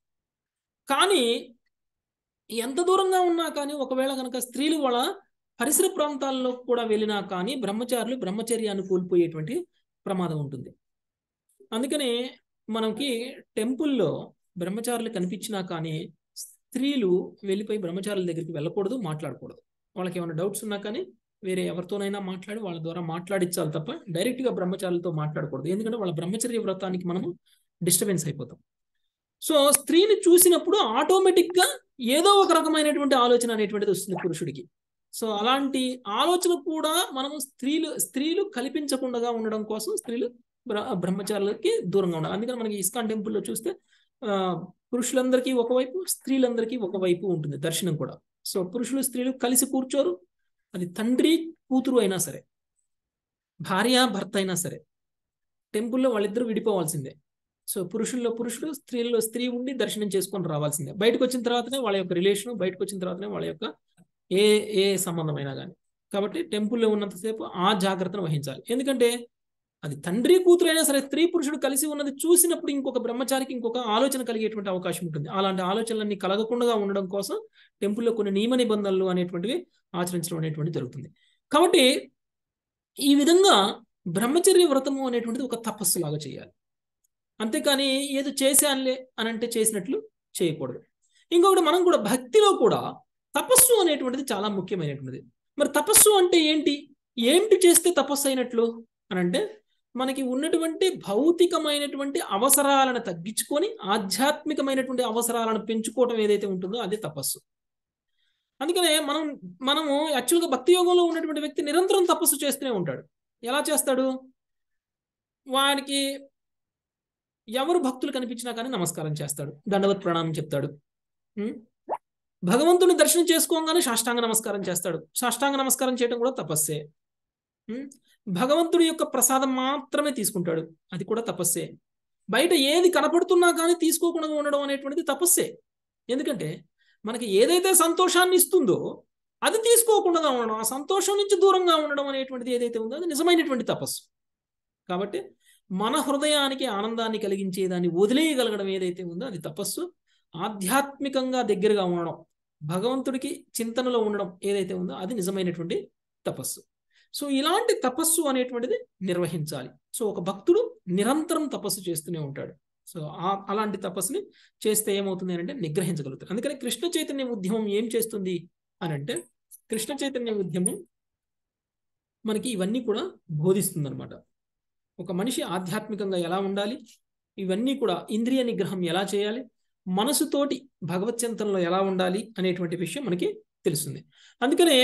కానీ ఎంత దూరంగా ఉన్నా కానీ ఒకవేళ కనుక స్త్రీలు వాళ్ళ పరిసర ప్రాంతాల్లో కూడా వెళ్ళినా కానీ బ్రహ్మచారులు బ్రహ్మచర్యాన్ని కోల్పోయేటువంటి ప్రమాదం ఉంటుంది. అందుకనే మనకి టెంపుల్లో బ్రహ్మచారులు కనిపించినా కానీ స్త్రీలు వెళ్ళిపోయి బ్రహ్మచారుల దగ్గరికి వెళ్ళకూడదు, మాట్లాడకూడదు. వాళ్ళకి ఏమైనా డౌట్స్ ఉన్నా కానీ వేరే ఎవరితోనైనా మాట్లాడి వాళ్ళ ద్వారా మాట్లాడించాలి తప్ప డైరెక్ట్గా బ్రహ్మచారులతో మాట్లాడకూడదు. ఎందుకంటే వాళ్ళ బ్రహ్మచర్య వ్రతానికి మనము డిస్టర్బెన్స్ అయిపోతాం. సో స్త్రీని చూసినప్పుడు ఆటోమేటిక్గా ఏదో ఒక రకమైనటువంటి ఆలోచన అనేటువంటిది వస్తుంది పురుషుడికి. సో అలాంటి ఆలోచన కూడా మనము స్త్రీలు కల్పించకుండా ఉండడం కోసం స్త్రీలు బ్రహ్మచారులకి దూరంగా ఉండాలి. అందుకని మనకి ఇస్కాన్ టెంపుల్లో చూస్తే పురుషులందరికీ ఒకవైపు, స్త్రీలందరికీ ఒకవైపు ఉంటుంది దర్శనం కూడా. సో పురుషులు స్త్రీలు కలిసి కూర్చోరు, అది తండ్రి కూతురు అయినా సరే, భార్య భర్త అయినా సరే, టెంపుల్లో వాళ్ళిద్దరూ విడిపోవాల్సిందే. సో పురుషుల్లో పురుషుడు, స్త్రీల్లో స్త్రీ ఉండి దర్శనం చేసుకొని రావాల్సిందే. బయటకు వచ్చిన తర్వాతనే వాళ్ళ యొక్క రిలేషన్, బయటకు వచ్చిన తర్వాతనే వాళ్ళ యొక్క ఏ సంబంధమైనా కానీ. కాబట్టి టెంపుల్లో ఉన్నంతసేపు ఆ జాగ్రత్తను వహించాలి. ఎందుకంటే అది తండ్రి కూతురు అయినా సరే స్త్రీ పురుషుడు కలిసి ఉన్నది చూసినప్పుడు ఇంకొక బ్రహ్మచారికి ఇంకొక ఆలోచన కలిగేటువంటి అవకాశం ఉంటుంది. అలాంటి ఆలోచనలన్నీ కలగకుండా ఉండడం కోసం టెంపుల్లో కొన్ని నియమ నిబంధనలు అనేటువంటివి ఆచరించడం అనేటువంటిది జరుగుతుంది. కాబట్టి ఈ విధంగా బ్రహ్మచర్య వ్రతము అనేటువంటిది ఒక తపస్సు లాగా చేయాలి. అంతేకాని ఏదో చేశానులే అని అంటే చేసినట్లు చేయకూడదు. ఇంకొకటి, మనం కూడా భక్తిలో కూడా తపస్సు అనేటువంటిది చాలా ముఖ్యమైనటువంటిది. మరి తపస్సు అంటే ఏంటి చేస్తే తపస్సు అయినట్లు అని అంటే, మనకి ఉన్నటువంటి భౌతికమైనటువంటి అవసరాలను తగ్గించుకొని ఆధ్యాత్మికమైనటువంటి అవసరాలను పెంచుకోవటం ఏదైతే ఉంటుందో అదే తపస్సు. అందుకనే మనము యాక్చువల్గా భక్తి యోగంలో ఉన్నటువంటి వ్యక్తి నిరంతరం తపస్సు చేస్తూనే ఉంటాడు. ఎలా చేస్తాడు? వాడికి ఎవరు భక్తులు కనిపించినా కానీ నమస్కారం చేస్తాడు, దండవత్ ప్రణామం చెప్తాడు. భగవంతుని దర్శనం చేసుకోగానే సాష్టాంగ నమస్కారం చేస్తాడు. సాష్టాంగ నమస్కారం చేయడం కూడా తపస్సే. భగవంతుడి యొక్క ప్రసాదం మాత్రమే తీసుకుంటాడు, అది కూడా తపస్సే. బయట ఏది కనపడుతున్నా కానీ తీసుకోకుండా ఉండడం అనేటువంటిది తపస్సే. ఎందుకంటే మనకి ఏదైతే సంతోషాన్ని ఇస్తుందో అది తీసుకోకుండా ఉండడం, ఆ సంతోషం నుంచి దూరంగా ఉండడం అనేటువంటిది ఏదైతే ఉందో అది నిజమైనటువంటి తపస్సు. కాబట్టి మన హృదయానికి ఆనందాన్ని కలిగించేదాన్ని వదిలేయగలగడం ఏదైతే ఉందో అది తపస్సు. ఆధ్యాత్మికంగా దగ్గరగా ఉండడం, భగవంతుడికి చింతనలో ఉండడం ఏదైతే ఉందో అది నిజమైనటువంటి తపస్సు. సో ఇలాంటి తపస్సు అనేటువంటిది నిర్వహించాలి. సో ఒక భక్తుడు నిరంతరం తపస్సు చేస్తూనే ఉంటాడు. సో అలాంటి తపస్సుని చేస్తే ఏమవుతుంది అంటే నిగ్రహించగలుగుతారు. అందుకని కృష్ణ చైతన్య ఉద్యమం ఏం చేస్తుంది అని అంటే, కృష్ణ చైతన్య ఉద్యమం మనకి ఇవన్నీ కూడా బోధిస్తుంది అనమాట. ఒక మనిషి ఆధ్యాత్మికంగా ఎలా ఉండాలి, ఇవన్నీ కూడా ఇంద్రియ నిగ్రహం ఎలా చేయాలి, మనసుతోటి భగవత్ చింతనలో ఎలా ఉండాలి అనేటువంటి విషయం మనకి తెలుస్తుంది. అందుకనే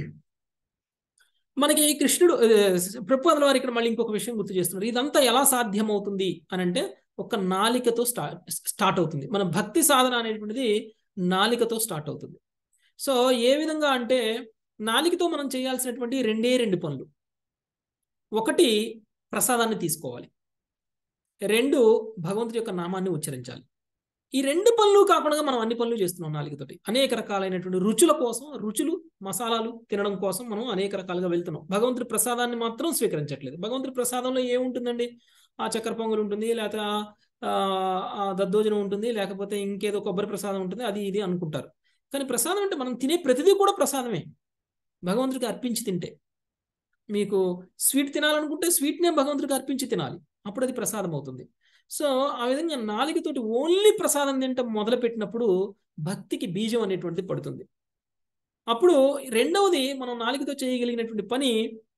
మనకి కృష్ణుడు ప్రభుపాదుల వారు ఇక్కడ మళ్ళీ ఇంకొక విషయం గుర్తు చేస్తున్నారు. ఇదంతా ఎలా సాధ్యమవుతుంది అని అంటే ఒక నాలికతో స్టార్ట్ అవుతుంది. మన భక్తి సాధన అనేటువంటిది నాలికతో స్టార్ట్ అవుతుంది. సో ఏ విధంగా అంటే నాలికతో మనం చేయాల్సినటువంటి రెండు పనులు. ఒకటి, ప్రసాదాన్ని తీసుకోవాలి. 2, భగవంతుడి యొక్క నామాన్ని ఉచ్చరించాలి. ఈ 2 పనులు కాకుండా మనం అన్ని పనులు చేస్తున్నాం నాలుగుతోటి. అనేక రకాలైనటువంటి రుచుల కోసం, రుచులు మసాలాలు తినడం కోసం మనం అనేక రకాలుగా వెళ్తున్నాం. భగవంతుడి ప్రసాదాన్ని మాత్రం స్వీకరించట్లేదు. భగవంతుడి ప్రసాదంలో ఏముంటుందండి? ఆ చక్కెర పొంగల్ ఉంటుంది, లేకపోతే దద్దోజనం ఉంటుంది, లేకపోతే ఇంకేదో కొబ్బరి ప్రసాదం ఉంటుంది, అది ఇది అనుకుంటారు. కానీ ప్రసాదం అంటే మనం తినే ప్రతిదీ కూడా ప్రసాదమే. భగవంతుడికి అర్పించి తింటే, మీకు స్వీట్ తినాలనుకుంటే స్వీట్నే భగవంతుడికి అర్పించి తినాలి, అప్పుడు అది ప్రసాదం అవుతుంది. సో ఆ విధంగా నాలుగుతోటి ఓన్లీ ప్రసాదం తింటే మొదలుపెట్టినప్పుడు భక్తికి బీజం అనేటువంటిది పడుతుంది. అప్పుడు రెండవది, మనం నాలుగుతో చేయగలిగినటువంటి పని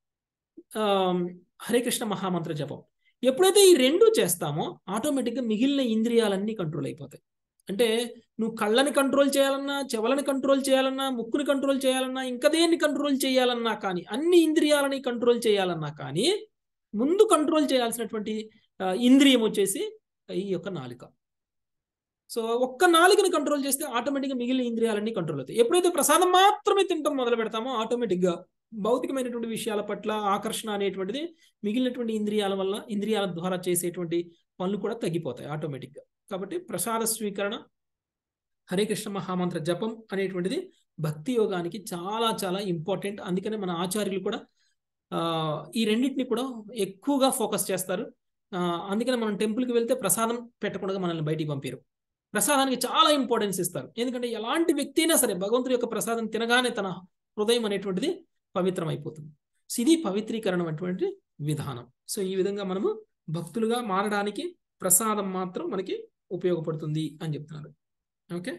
హరే కృష్ణ మహామంత్ర జపం. ఎప్పుడైతే ఈ 2 చేస్తామో ఆటోమేటిక్గా మిగిలిన ఇంద్రియాలన్నీ కంట్రోల్ అయిపోతాయి. అంటే నువ్వు కళ్ళని కంట్రోల్ చేయాలన్నా, చెవులని కంట్రోల్ చేయాలన్నా, ముక్కుని కంట్రోల్ చేయాలన్నా, ఇంకా దేన్ని కంట్రోల్ చేయాలన్నా కానీ, అన్ని ఇంద్రియాలని కంట్రోల్ చేయాలన్నా కానీ ముందు కంట్రోల్ చేయాల్సినటువంటి ఇంద్రియం వచ్చేసి ఈ యొక్క నాలుక. సో ఒక్క నాలుకని కంట్రోల్ చేస్తే ఆటోమేటిక్గా మిగిలిన ఇంద్రియాలన్నీ కంట్రోల్ అవుతాయి. ఎప్పుడైతే ప్రసాదం మాత్రమే తినడం మొదలు పెడతామో ఆటోమేటిక్గా భౌతికమైనటువంటి విషయాల పట్ల ఆకర్షణ అనేటువంటిది మిగిలినటువంటి ఇంద్రియాల ద్వారా చేసేటువంటి పనులు కూడా తగ్గిపోతాయి ఆటోమేటిక్గా. కాబట్టి ప్రసాద స్వీకరణ, హరే కృష్ణ మహామంత్ర జపం అనేటువంటిది భక్తి యోగానికి చాలా చాలా ఇంపార్టెంట్. అందుకనే మన ఆచార్యులు కూడా ఈ రెండింటిని కూడా ఎక్కువగా ఫోకస్ చేస్తారు. అందుకనే మనం టెంపుల్కి వెళ్తే ప్రసాదం పెట్టకుండా మనల్ని బయటికి పంపారు. ప్రసాదానికి చాలా ఇంపార్టెన్స్ ఇస్తారు. ఎందుకంటే ఎలాంటి వ్యక్తి అయినా సరే భగవంతుడి యొక్క ప్రసాదం తినగానే తన హృదయం అనేటువంటిది పవిత్రం అయిపోతుంది. సో ఇది పవిత్రీకరణ అటువంటి విధానం. సో ఈ విధంగా మనము భక్తులుగా మారడానికి ప్రసాదం మాత్రం మనకి ఉపయోగపడుతుంది అని చెప్తున్నారు. ఓకే.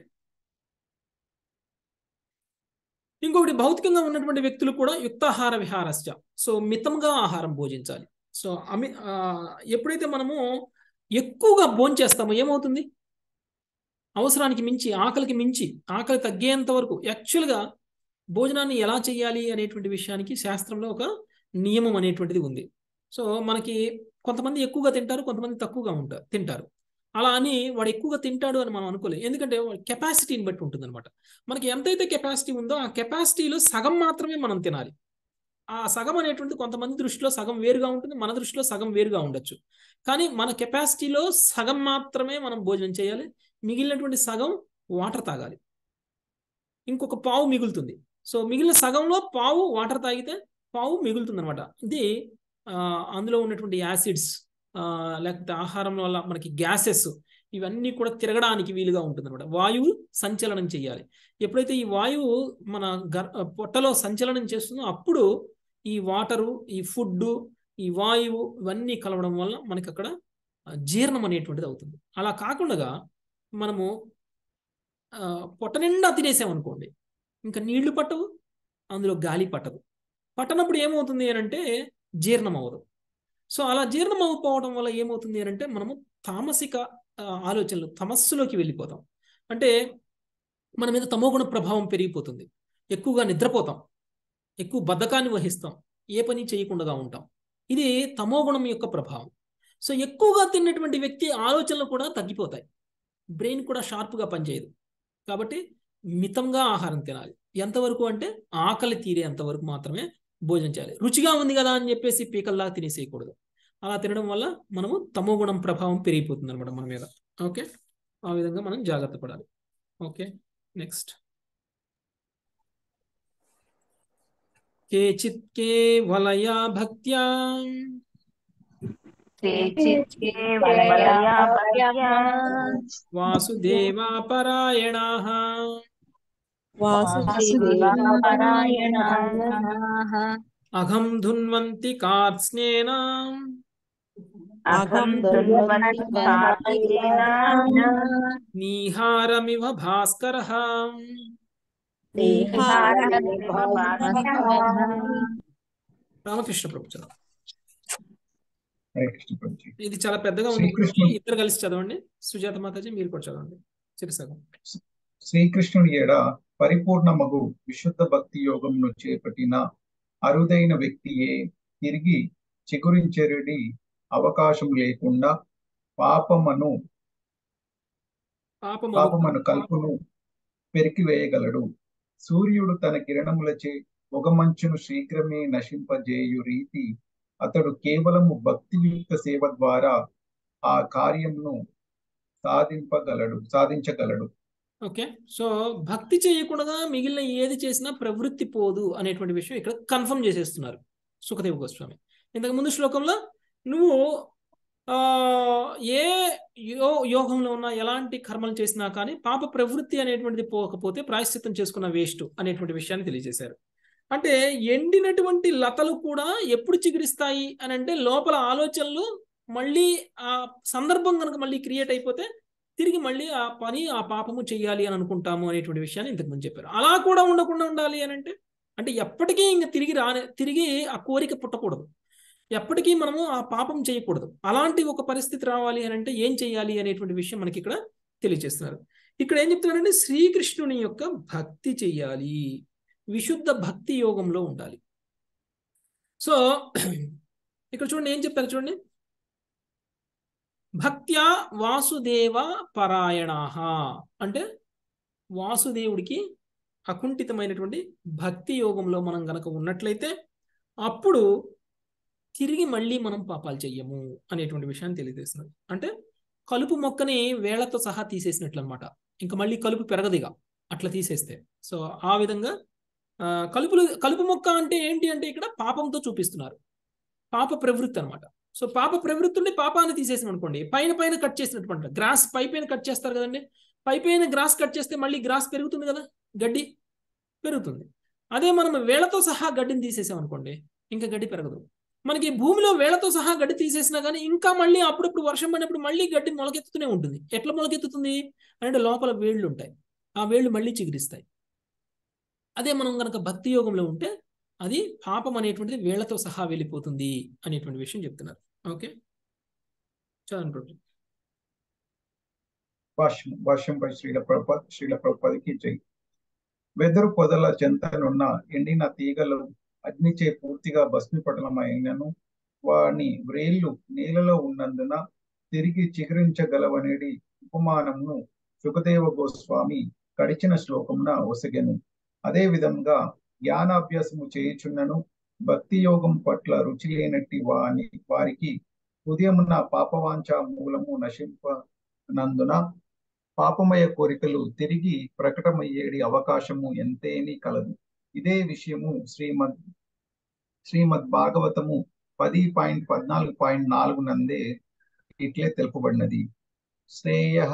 ఇంకొకటి, భౌతికంగా ఉన్నటువంటి వ్యక్తులు కూడా యుక్తాహార విహారస్య, సో మితంగా ఆహారం భోజించాలి. సో ఎప్పుడైతే మనము ఎక్కువగా భోంచేస్తామో ఏమవుతుంది, అవసరానికి మించి, ఆకలికి మించి, ఆకలి తగ్గేంత వరకు యాక్చువల్గా భోజనాన్ని ఎలా చేయాలి అనేటువంటి విషయానికి శాస్త్రంలో ఒక నియమం అనేటువంటిది ఉంది. సో మనకి కొంతమంది ఎక్కువగా తింటారు, కొంతమంది తక్కువగా తింటారు. అలా అని వాడు ఎక్కువగా తింటాడు అని మనం అనుకోలేదు. ఎందుకంటే కెపాసిటీని బట్టి ఉంటుంది అనమాట. మనకి ఎంతైతే కెపాసిటీ ఉందో ఆ కెపాసిటీలో సగం మాత్రమే మనం తినాలి. ఆ సగం అనేటువంటి కొంతమంది దృష్టిలో సగం వేరుగా ఉంటుంది, మన దృష్టిలో సగం వేరుగా ఉండొచ్చు. కానీ మన కెపాసిటీలో సగం మాత్రమే మనం భోజనం చేయాలి. మిగిలినటువంటి సగం వాటర్ తాగాలి. ఇంకొక పావు మిగులుతుంది. సో మిగిలిన సగంలో పావు వాటర్ తాగితే పావు మిగులుతుంది అనమాట. ఇది అందులో ఉన్నటువంటి యాసిడ్స్ లేకపోతే ఆహారం వల్ల మనకి గ్యాసెస్ ఇవన్నీ కూడా తిరగడానికి వీలుగా ఉంటుంది అనమాట. వాయువు సంచలనం చేయాలి. ఎప్పుడైతే ఈ వాయువు మన పొట్టలో సంచలనం చేస్తుందో అప్పుడు ఈ వాటరు, ఈ ఫుడ్, ఈ వాయువు ఇవన్నీ కలవడం వల్ల మనకి అక్కడ జీర్ణం అనేటువంటిది అవుతుంది. అలా కాకుండా మనము పొట్ట నిండా తినేసామనుకోండి, ఇంకా నీళ్లు పట్టవు, అందులో గాలి పట్టదు. పట్టనప్పుడు ఏమవుతుంది అని అంటే జీర్ణం అవ్వదు. సో అలా జీర్ణం అవ్వకపోవడం వల్ల ఏమవుతుంది అని అంటే మనము తామసిక ఆలోచనలు, తమస్సులోకి వెళ్ళిపోతాం. అంటే మన మీద తమోగుణ ప్రభావం పెరిగిపోతుంది. ఎక్కువగా నిద్రపోతాం, ఎక్కువ బద్ధకాన్ని వహిస్తాం, ఏ పని చేయకుండా ఉంటాం. ఇది తమోగుణం యొక్క ప్రభావం. సో ఎక్కువగా తిన్నటువంటి వ్యక్తి ఆలోచనలు కూడా తగ్గిపోతాయి, బ్రెయిన్ కూడా షార్ప్గా పనిచేయదు. కాబట్టి మితంగా ఆహారం తినాలి. ఎంతవరకు అంటే ఆకలి తీరేంత వరకు మాత్రమే భోజనం చేయాలి. రుచిగా ఉంది కదా అని చెప్పేసి పీకల్లా తినేసేయకూడదు. అలా తినడం వల్ల మనము తమోగుణం ప్రభావం పెరిగిపోతుంది అనమాట మన మీద. ఓకే, ఆ విధంగా మనం జాగ్రత్త పడాలి. Okay, next. కేచిత్ కేవలయా భక్త్యా వాసుదేవా పరాయణాః అఘం ధున్వంతి కార్త్స్నేన నీహారమివ భాస్కరః. రామకృష్ణ ప్రభు చదవండి. ఇది చాలా పెద్దగా ఉంది, ఇద్దరు కలిసి చదవండి. సుజాత మాతాజీ మీరు కూడా చదవండి. చిరుసగం. శ్రీకృష్ణుని ఏడ పరిపూర్ణమగు విశుద్ధ భక్తి యోగమును చేపట్టిన అరుదైన వ్యక్తియే తిరిగి చిగురించెరుడి అవకాశం లేకుండా పాపమను కల్పును పెరికివేయగలడు. సూర్యుడు తన కిరణములచే పొగమంచును శీఘ్రమే నశింపజేయు రీతి అతడు కేవలము భక్తియుక్త సేవ ద్వారా ఆ కార్యమును సాధించగలడు. ఓకే, సో భక్తి చేయకుండా మిగిలిన ఏది చేసినా ప్రవృత్తి పోదు అనేటువంటి విషయం ఇక్కడ కన్ఫర్మ్ చేసేస్తున్నారు సుఖదేవ గోస్వామి. ఇంతకు ముందు శ్లోకంలో నువ్వు ఏ యోగంలో ఉన్నా ఎలాంటి కర్మలు చేసినా కానీ పాప ప్రవృత్తి అనేటువంటిది పోకపోతే ప్రాయశ్చిత్తం చేసుకున్న వేస్ట్ అనేటువంటి విషయాన్ని తెలియజేశారు. అంటే ఎండినటువంటి లతలు కూడా ఎప్పుడు చిగురిస్తాయి అని అంటే లోపల ఆలోచనలు మళ్ళీ ఆ సందర్భం కనుక మళ్ళీ క్రియేట్ అయిపోతే తిరిగి మళ్ళీ ఆ పని, ఆ పాపము చెయ్యాలి అని అనుకుంటాము అనేటువంటి విషయాన్ని ఇంతకుముందు చెప్పారు. అలా కూడా ఉండకుండా ఉండాలి అని అంటే ఎప్పటికీ ఇంకా తిరిగి ఆ కోరిక పుట్టకూడదు, ఎప్పటికీ మనము ఆ పాపం చేయకూడదు. అలాంటి ఒక పరిస్థితి రావాలి అని అంటే ఏం చేయాలి అనేటువంటి విషయం మనకి ఇక్కడ తెలియజేస్తున్నారు. ఇక్కడ ఏం చెప్తున్నారంటే శ్రీకృష్ణుని యొక్క భక్తి చెయ్యాలి, విశుద్ధ భక్తి యోగంలో ఉండాలి. సో ఇక్కడ చూడండి ఏం చెప్పారు చూడండి, భక్త్యా వాసుదేవ పరాయణాః అంటే వాసుదేవుడికి అకుంఠితమైనటువంటి భక్తి యోగంలో మనం గనక ఉన్నట్లయితే అప్పుడు తిరిగి మళ్ళీ మనం పాపాలు చెయ్యము అనేటువంటి విషయాన్ని తెలియజేస్తున్నారు. అంటే కలుపు మొక్కని వేళ్లతో సహా తీసేసినట్లు అనమాట, ఇంకా మళ్ళీ కలుపు పెరగదిగా అట్లా తీసేస్తే. సో ఆ విధంగా కలుపు మొక్క అంటే ఏంటి అంటే ఇక్కడ పాపంతో చూపిస్తున్నారు, పాప ప్రవృత్తి అనమాట. సో పాప ప్రవృత్తి ఉండి పాపాన్ని తీసేసిన అనుకోండి, పైన పైన కట్ చేసినటువంటి గ్రాస్ పైపైన కట్ చేస్తారు కదండి, పైపైన గ్రాస్ కట్ చేస్తే మళ్ళీ గ్రాస్ పెరుగుతుంది కదా, గడ్డి పెరుగుతుంది. అదే మనం వేళ్లతో సహా గడ్డిని తీసేసాం అనుకోండి, ఇంకా గడ్డి పెరగదు. మనకి భూమిలో వేళ్లతో సహా గడ్డి తీసేసినా కానీ ఇంకా మళ్ళీ అప్పుడప్పుడు వర్షం పడినప్పుడు మళ్ళీ గడ్డి మొలకెత్తుతూనే ఉంటుంది. ఎట్లా మొలకెత్తుతుంది అంటే లోపల వేళ్ళు ఉంటాయి, ఆ వేళ్ళు మళ్ళీ చిగురిస్తాయి. అదే మనం కనుక భక్తి యోగంలో ఉంటే అది పాపం అనేటువంటిది వేళ్లతో సహా వెళ్ళిపోతుంది అనేటువంటి విషయం చెప్తున్నారు. ఓకే, చదవండి. భాష్యంపై శ్రీల ప్రభుపాదికి జై. వెదురు పొదల చెంతనున్న ఎండిన తీగలు అగ్నిచే పూర్తిగా భస్మీపటలమైనను వాని వ్రేళ్లు నేలలో ఉన్నందున తిరిగి చిగురించగలవనేది ఉపమానమును సుఖదేవ గోస్వామి కడిచిన శ్లోకమున ఒసగెను. అదే విధంగా జ్ఞానాభ్యాసము చేయుచున్నను భక్తి యోగం పట్ల రుచి లేనట్టి వారికి హృదయమున్న పాపవాంఛ మూలము నశింపనందున పాపమయ కోరికలు తిరిగి ప్రకటమయ్యేది అవకాశము ఎంతేని కలదు. ఇదే విషయము శ్రీమద్ భాగవతము 10.14.4 నందే ఇట్లే తెలుపబడినది. శ్రేయః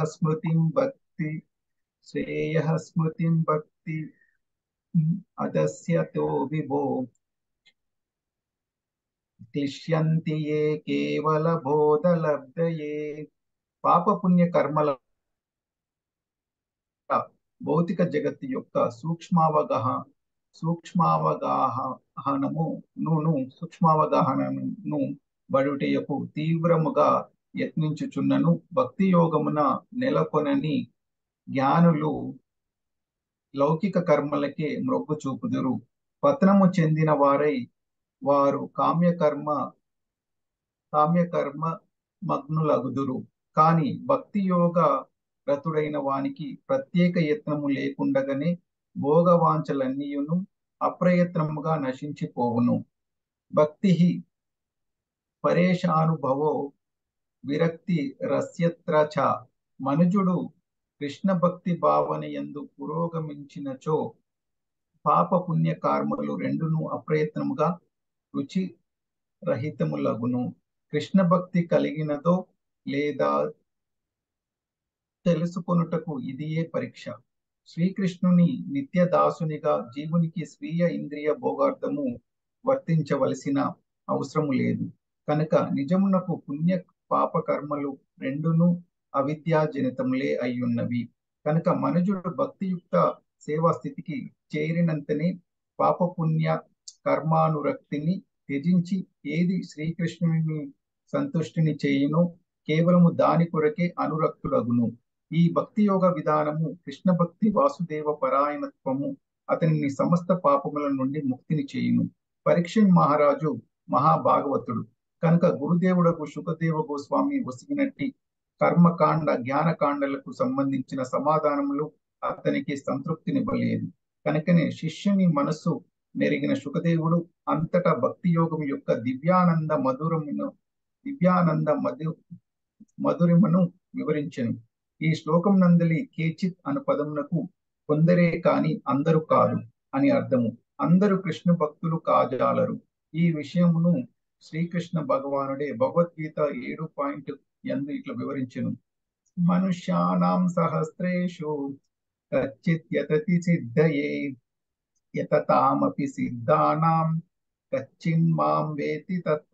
స్మృతిం భక్తి అదస్యతో విభో క్లిశ్యంతి ఏ కేవల బోధలబ్ధయే. పాప పుణ్య కర్మల భౌతిక జగత్తు యొక్క సూక్ష్మావగాహనను బడుటయకు తీవ్రముగా యత్నించుచున్నను భక్తి యోగమున నెలకొనని జ్ఞానులు లౌకిక కర్మలకే మ్రొగ్గు చూపుదురు. పతనము చెందిన వారు కామ్యకర్మ మగ్నులగుదురు. కాని భక్తి యోగ రతుడైన వానికి ప్రత్యేక యత్నము లేకుండగానే భోగవాంఛలన్నీయును అప్రయత్నముగా నశించిపోవును. భక్తి పరేషానుభవో విరక్తి రస్యత్ర చ. మనుజుడు కృష్ణ భక్తి భావన యందు పురోగమించినచో పాప పుణ్య కర్మలు రెండును అప్రయత్నముగా రుచి రహితములగును. కృష్ణ భక్తి కలిగినదో లేదా తెలుసుకొనుటకు ఇదియే పరీక్ష. శ్రీకృష్ణుని నిత్య దాసునిగా జీవునికి స్వీయ ఇంద్రియ భోగార్థము వర్తించవలసిన అవసరము లేదు కనుక నిజమునకు పుణ్య పాప కర్మలు రెండును అవిద్యాజనితములే అయ్యున్నవి. కనుక మనుజుడు భక్తియుక్త సేవా స్థితికి చేరినంతనే పాప పుణ్య కర్మానురక్తిని త్యజించి ఏది శ్రీకృష్ణుని సంతుష్టిని చేయునో కేవలము దాని కొరకే అనురక్తుడగును. ఈ భక్తి యోగ విధానము కృష్ణ భక్తి వాసుదేవ పరాయణత్వము అతనిని సమస్త పాపముల నుండి ముక్తిని చేయును. పరీక్షణ్ మహారాజు మహాభాగవతుడు కనుక గురుదేవుడకు సుఖదేవ గోస్వామి ఒసిగినట్టి కర్మకాండ జ్ఞానకాండలకు సంబంధించిన సమాధానములు అతనికి సంతృప్తినివ్వలేదు. కనుకనే శిష్యుని మనస్సు నెరిగిన సుఖదేవుడు అంతటా భక్తి యోగం యొక్క దివ్యానంద మధురిమను వివరించెను. ఈ శ్లోకం నందలి కేచిత్ అను పదమునకు కొందరే కాని అందరూ కాదు అని అర్థము. అందరూ కృష్ణ భక్తులు కాజాలరు. ఈ విషయమును శ్రీకృష్ణ భగవానుడే భగవద్గీత 7.8 ఇట్లా వివరించెను. మనుష్యానాం సహస్రేషు కచ్చిత్ యతతి సిద్ధయే యతతామపి సిద్ధానాం కచ్చిన్మాం వేతి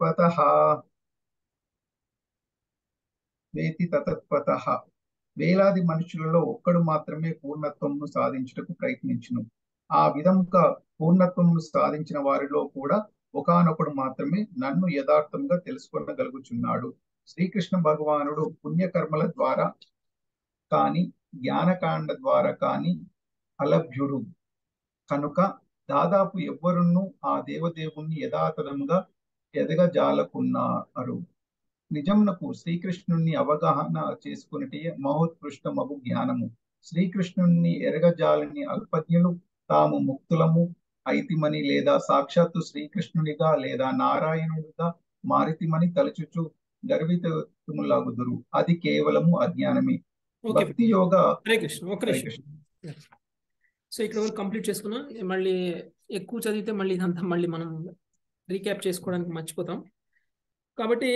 తతత్పతః. వేలాది మనుషులలో ఒక్కడు మాత్రమే పూర్ణత్వమును సాధించుటకు ప్రయత్నించును. ఆ విధముగా పూర్ణత్వమును సాధించిన వారిలో కూడా ఒకానొకడు మాత్రమే నన్ను యథార్థంగా తెలుసుకొనగలుగుచున్నాడు. శ్రీకృష్ణ భగవానుడు పుణ్యకర్మల ద్వారా కాని జ్ఞానకాండ ద్వారా కాని అలభ్యుడు కనుక దాదాపు ఎవ్వరున్నూ ఆ దేవదేవుణ్ణి యథాతథముగా ఎదగజాలకున్నారు. నిజమునకు శ్రీకృష్ణుని అవగాహన చేసుకున్నటి మహోత్కృష్టమగు జ్ఞానము. శ్రీకృష్ణుని ఎరగజాలని అల్పజ్ఞులు తాము ముక్తులము అయితిమని లేదా సాక్షాత్తు శ్రీకృష్ణునిగా లేదా నారాయణునిగా మారితిమని తలచుచు గర్వితములగుదురు. అది కేవలము అజ్ఞానమే. ఓకే భక్తి యోగ హరే కృష్ణ. ఒక హరే నిమిషం. కృష్ణ. సో ఇక్కడ వరకు కంప్లీట్ చేసుకున్నాం. మళ్ళీ ఎక్కువ చదివితే మళ్ళీ ఇదంతా మళ్ళీ మనం రీక్యాప్ చేసుకోవడానికి మర్చిపోతాం. కాబట్టి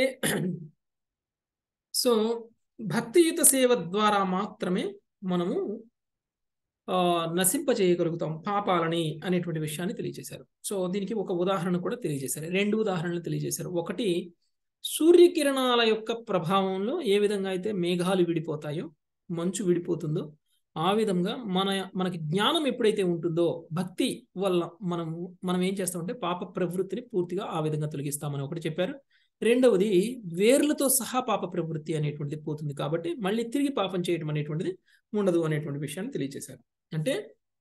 సో భక్తియుత సేవ ద్వారా మాత్రమే మనము నశింపజేయగలుగుతాం పాపాలని అనేటువంటి విషయాన్ని తెలియజేశారు. సో దీనికి ఒక ఉదాహరణ కూడా తెలియజేశారు. 2 ఉదాహరణలు తెలియజేశారు. ఒకటి, సూర్యకిరణాల యొక్క ప్రభావంలో ఏ విధంగా అయితే మేఘాలు విడిపోతాయో, మంచు విడిపోతుందో, ఆ విధంగా మనకి జ్ఞానం ఎప్పుడైతే ఉంటుందో భక్తి వల్ల మనం ఏం చేస్తామంటే పాప ప్రవృత్తిని పూర్తిగా ఆ విధంగా తొలగిస్తామని ఒకటి చెప్పారు. రెండవది, వేర్లతో సహా పాప ప్రవృత్తి అనేటువంటిది పోతుంది, కాబట్టి మళ్ళీ తిరిగి పాపం చేయడం అనేటువంటిది ఉండదు అనేటువంటి విషయాన్ని తెలియజేశారు. అంటే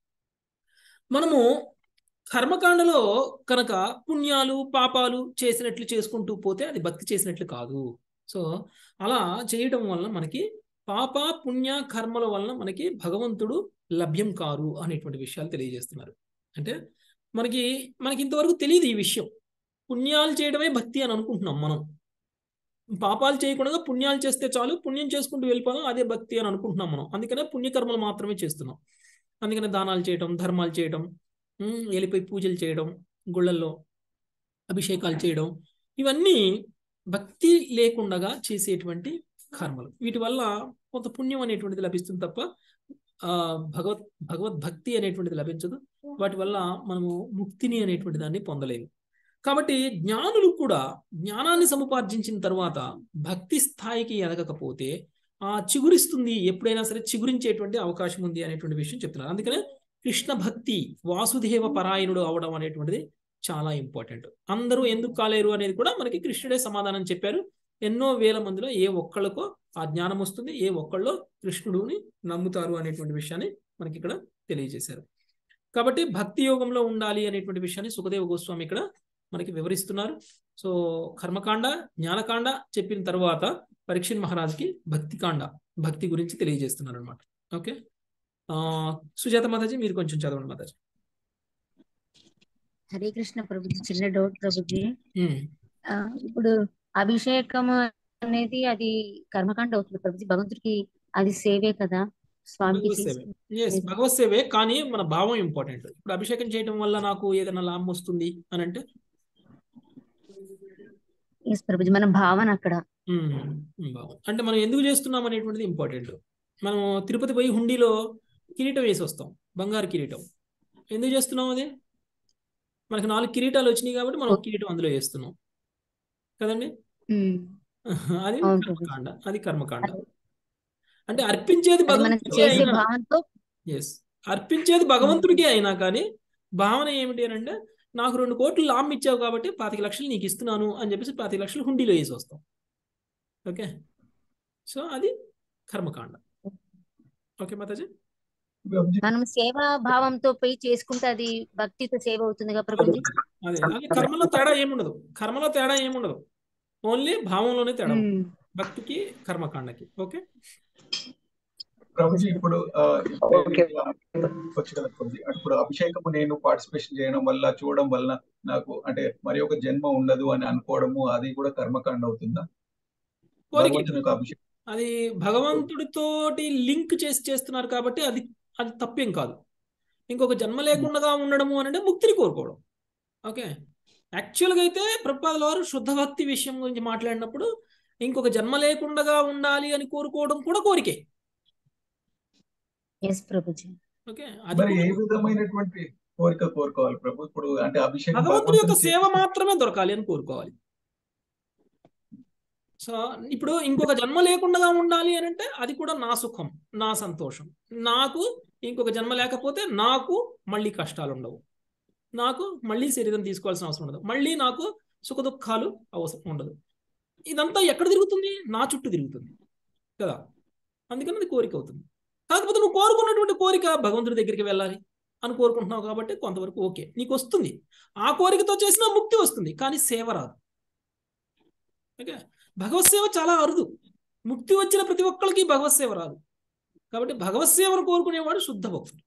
మనము కర్మకాండలో కనుక పుణ్యాలు పాపాలు చేసినట్లు చేసుకుంటూ పోతే అది భక్తి చేసినట్లు కాదు. సో అలా చేయడం వల్ల మనకి పాప పుణ్య కర్మల వలన మనకి భగవంతుడు లభ్యం కారు అనేటువంటి విషయాలు తెలియజేస్తున్నారు. అంటే మనకి ఇంతవరకు తెలియదు ఈ విషయం. పుణ్యాలు చేయడమే భక్తి అని అనుకుంటున్నాం మనం. పాపాలు చేయకుండా పుణ్యాలు చేస్తే చాలు, పుణ్యం చేసుకుంటూ వెళ్ళిపోదాం, అదే భక్తి అని అనుకుంటున్నాం మనం. అందుకనే పుణ్యకర్మలు మాత్రమే చేస్తున్నాం. అందుకనే దానాలు చేయడం, ధర్మాలు చేయడం, వెళ్ళిపోయి పూజలు చేయడం, గుళ్ళల్లో అభిషేకాలు చేయడం, ఇవన్నీ భక్తి లేకుండా చేసేటువంటి కర్మలు. వీటి వల్ల కొంత పుణ్యం అనేటువంటిది లభిస్తుంది తప్ప భగవద్భక్తి అనేటువంటిది లభించదు. వాటి వల్ల మనము ముక్తిని అనేటువంటి దాన్ని పొందలేము. కాబట్టి జ్ఞానులు కూడా జ్ఞానాన్ని సముపార్జించిన తర్వాత భక్తి స్థాయికి ఎదగకపోతే చిగురిస్తుంది, ఎప్పుడైనా సరే చిగురించేటువంటి అవకాశం ఉంది అనేటువంటి విషయం చెప్తున్నారు. అందుకనే కృష్ణ భక్తి వాసుదేవ పరాయణుడు అవడం అనేటువంటిది చాలా ఇంపార్టెంట్. అందరూ ఎందుకు కాలేరు అనేది కూడా మనకి కృష్ణుడే సమాధానం చెప్పారు. ఎన్నో వేల మందిలో ఏ ఒక్కళ్ళకో ఆ జ్ఞానం వస్తుంది, ఏ ఒక్కళ్ళో కృష్ణుడిని నమ్ముతారు అనేటువంటి విషయాన్ని మనకి ఇక్కడ తెలియజేశారు. కాబట్టి భక్తి యోగంలో ఉండాలి అనేటువంటి విషయాన్ని సుఖదేవ గోస్వామి ఇక్కడ మనకి వివరిస్తున్నారు. సో కర్మకాండ, జ్ఞానకాండ చెప్పిన తర్వాత పరీక్షిత్ మహారాజ్కి భక్తి గురించి తెలియజేస్తున్నారు అనమాట. ఓకే, సుజాత మాతాజీ మీరు కొంచెం చదవండి మాతాజీ. హరే కృష్ణ ప్రభుజీ, చిన్న డౌట్ ప్రభుజీ. ఇప్పుడు అభిషేకం అనేది అది కర్మకాండ అవుతుంది ప్రభుజీ, భగవంతుడికి అది సేవే కదా స్వామికి. భగవత్ సేవే, కానీ మన భావం ఇంపార్టెంట్. ఇప్పుడు అభిషేకం చేయడం వల్ల నాకు ఏదైనా లాభం వస్తుంది అని అంటే ప్రభుజీ మన భావన అక్కడ అంటే మనం ఎందుకు చేస్తున్నాం అనేటువంటిది ఇంపార్టెంట్. మనం తిరుపతి పోయి హుండీలో కిరీటం వేసి వస్తాం, బంగారు కిరీటం. ఎందుకు చేస్తున్నాం? అది మనకి 4 కిరీటాలు వచ్చినాయి కాబట్టి మనం కిరీటం అందులో వేస్తున్నాం కదండి. అది కర్మకాండ. అంటే అర్పించేది భగవంతుడికే అయినా కానీ భావన ఏమిటి అని అంటే, నాకు 2 కోట్లు లాభం ఇచ్చావు కాబట్టి 25 లక్షలు నీకు ఇస్తున్నాను అని చెప్పేసి 25 లక్షలు హుండీలో వేసి వస్తాం. ఓకే, సో అది కర్మకాండ. ఓకే మాతాజీ, మనం సేవా భావంతో పోయి చేసుకుంటే అది భక్తితో సేవ అవుతుంది కదా ప్రభుజీ. అదే కర్మలో తేడా ఏముండదు, ఓన్లీ భావంలోనే తేడా, భక్తికి కర్మకాండకి. ఓకే ప్రభుజీ, ఇప్పుడు ఇప్పుడు అభిషేకము నేను పార్టిసిపేషన్ చేయడం వల్ల, చూడడం వల్ల నాకు అంటే మరి ఒక జన్మ ఉండదు అని అనుకోవడము, అది కూడా కర్మకాండ అవుతుందా? అది భగవంతుడితోటి లింక్ చేస్తున్నారు కాబట్టి అది తప్పేం కాదు. ఇంకొక జన్మ లేకుండా ఉండడము అంటే ముక్తిని కోరుకోవడం. ఓకే, యాక్చువల్గా అయితే ప్రభుపాదుల వారు శుద్ధ భక్తి విషయం గురించి మాట్లాడినప్పుడు ఇంకొక జన్మ లేకుండా ఉండాలి అని కోరుకోవడం కూడా కోరికే. ఓకే, అది ఏ విధమైనటువంటి కోరిక కోరుకోవాలి ప్రభు? ఇప్పుడు అంటే అభిషేకం భగవంతుడి యొక్క సేవ మాత్రమే దొరకాలి అని కోరుకోవాలి. సో ఇప్పుడు ఇంకొక జన్మ లేకుండా ఉండాలి అని అంటే అది కూడా నా సుఖం, నా సంతోషం. నాకు ఇంకొక జన్మ లేకపోతే నాకు మళ్ళీ కష్టాలు ఉండవు, నాకు మళ్ళీ శరీరం తీసుకోవాల్సిన అవసరం ఉండదు, మళ్ళీ నాకు సుఖ దుఃఖాలు అవసరం ఉండదు. ఇదంతా ఎక్కడ తిరుగుతుంది? నా చుట్టూ తిరుగుతుంది కదా. అందుకని అది కోరిక అవుతుంది. కాకపోతే నువ్వు కోరుకున్నటువంటి కోరిక భగవంతుడి దగ్గరికి వెళ్ళాలి అని కోరుకుంటున్నావు కాబట్టి కొంతవరకు ఓకే, నీకు వస్తుంది. ఆ కోరికతో చేసిన ముక్తి వస్తుంది, కానీ సేవ రాదు. ఓకే, భగవత్ సేవ చాలా అరుదు. ముక్తి వచ్చిన ప్రతి ఒక్కరికి భగవత్ సేవ రాదు. కాబట్టి భగవత్ సేవను కోరుకునేవాడు శుద్ధ భక్తుడు.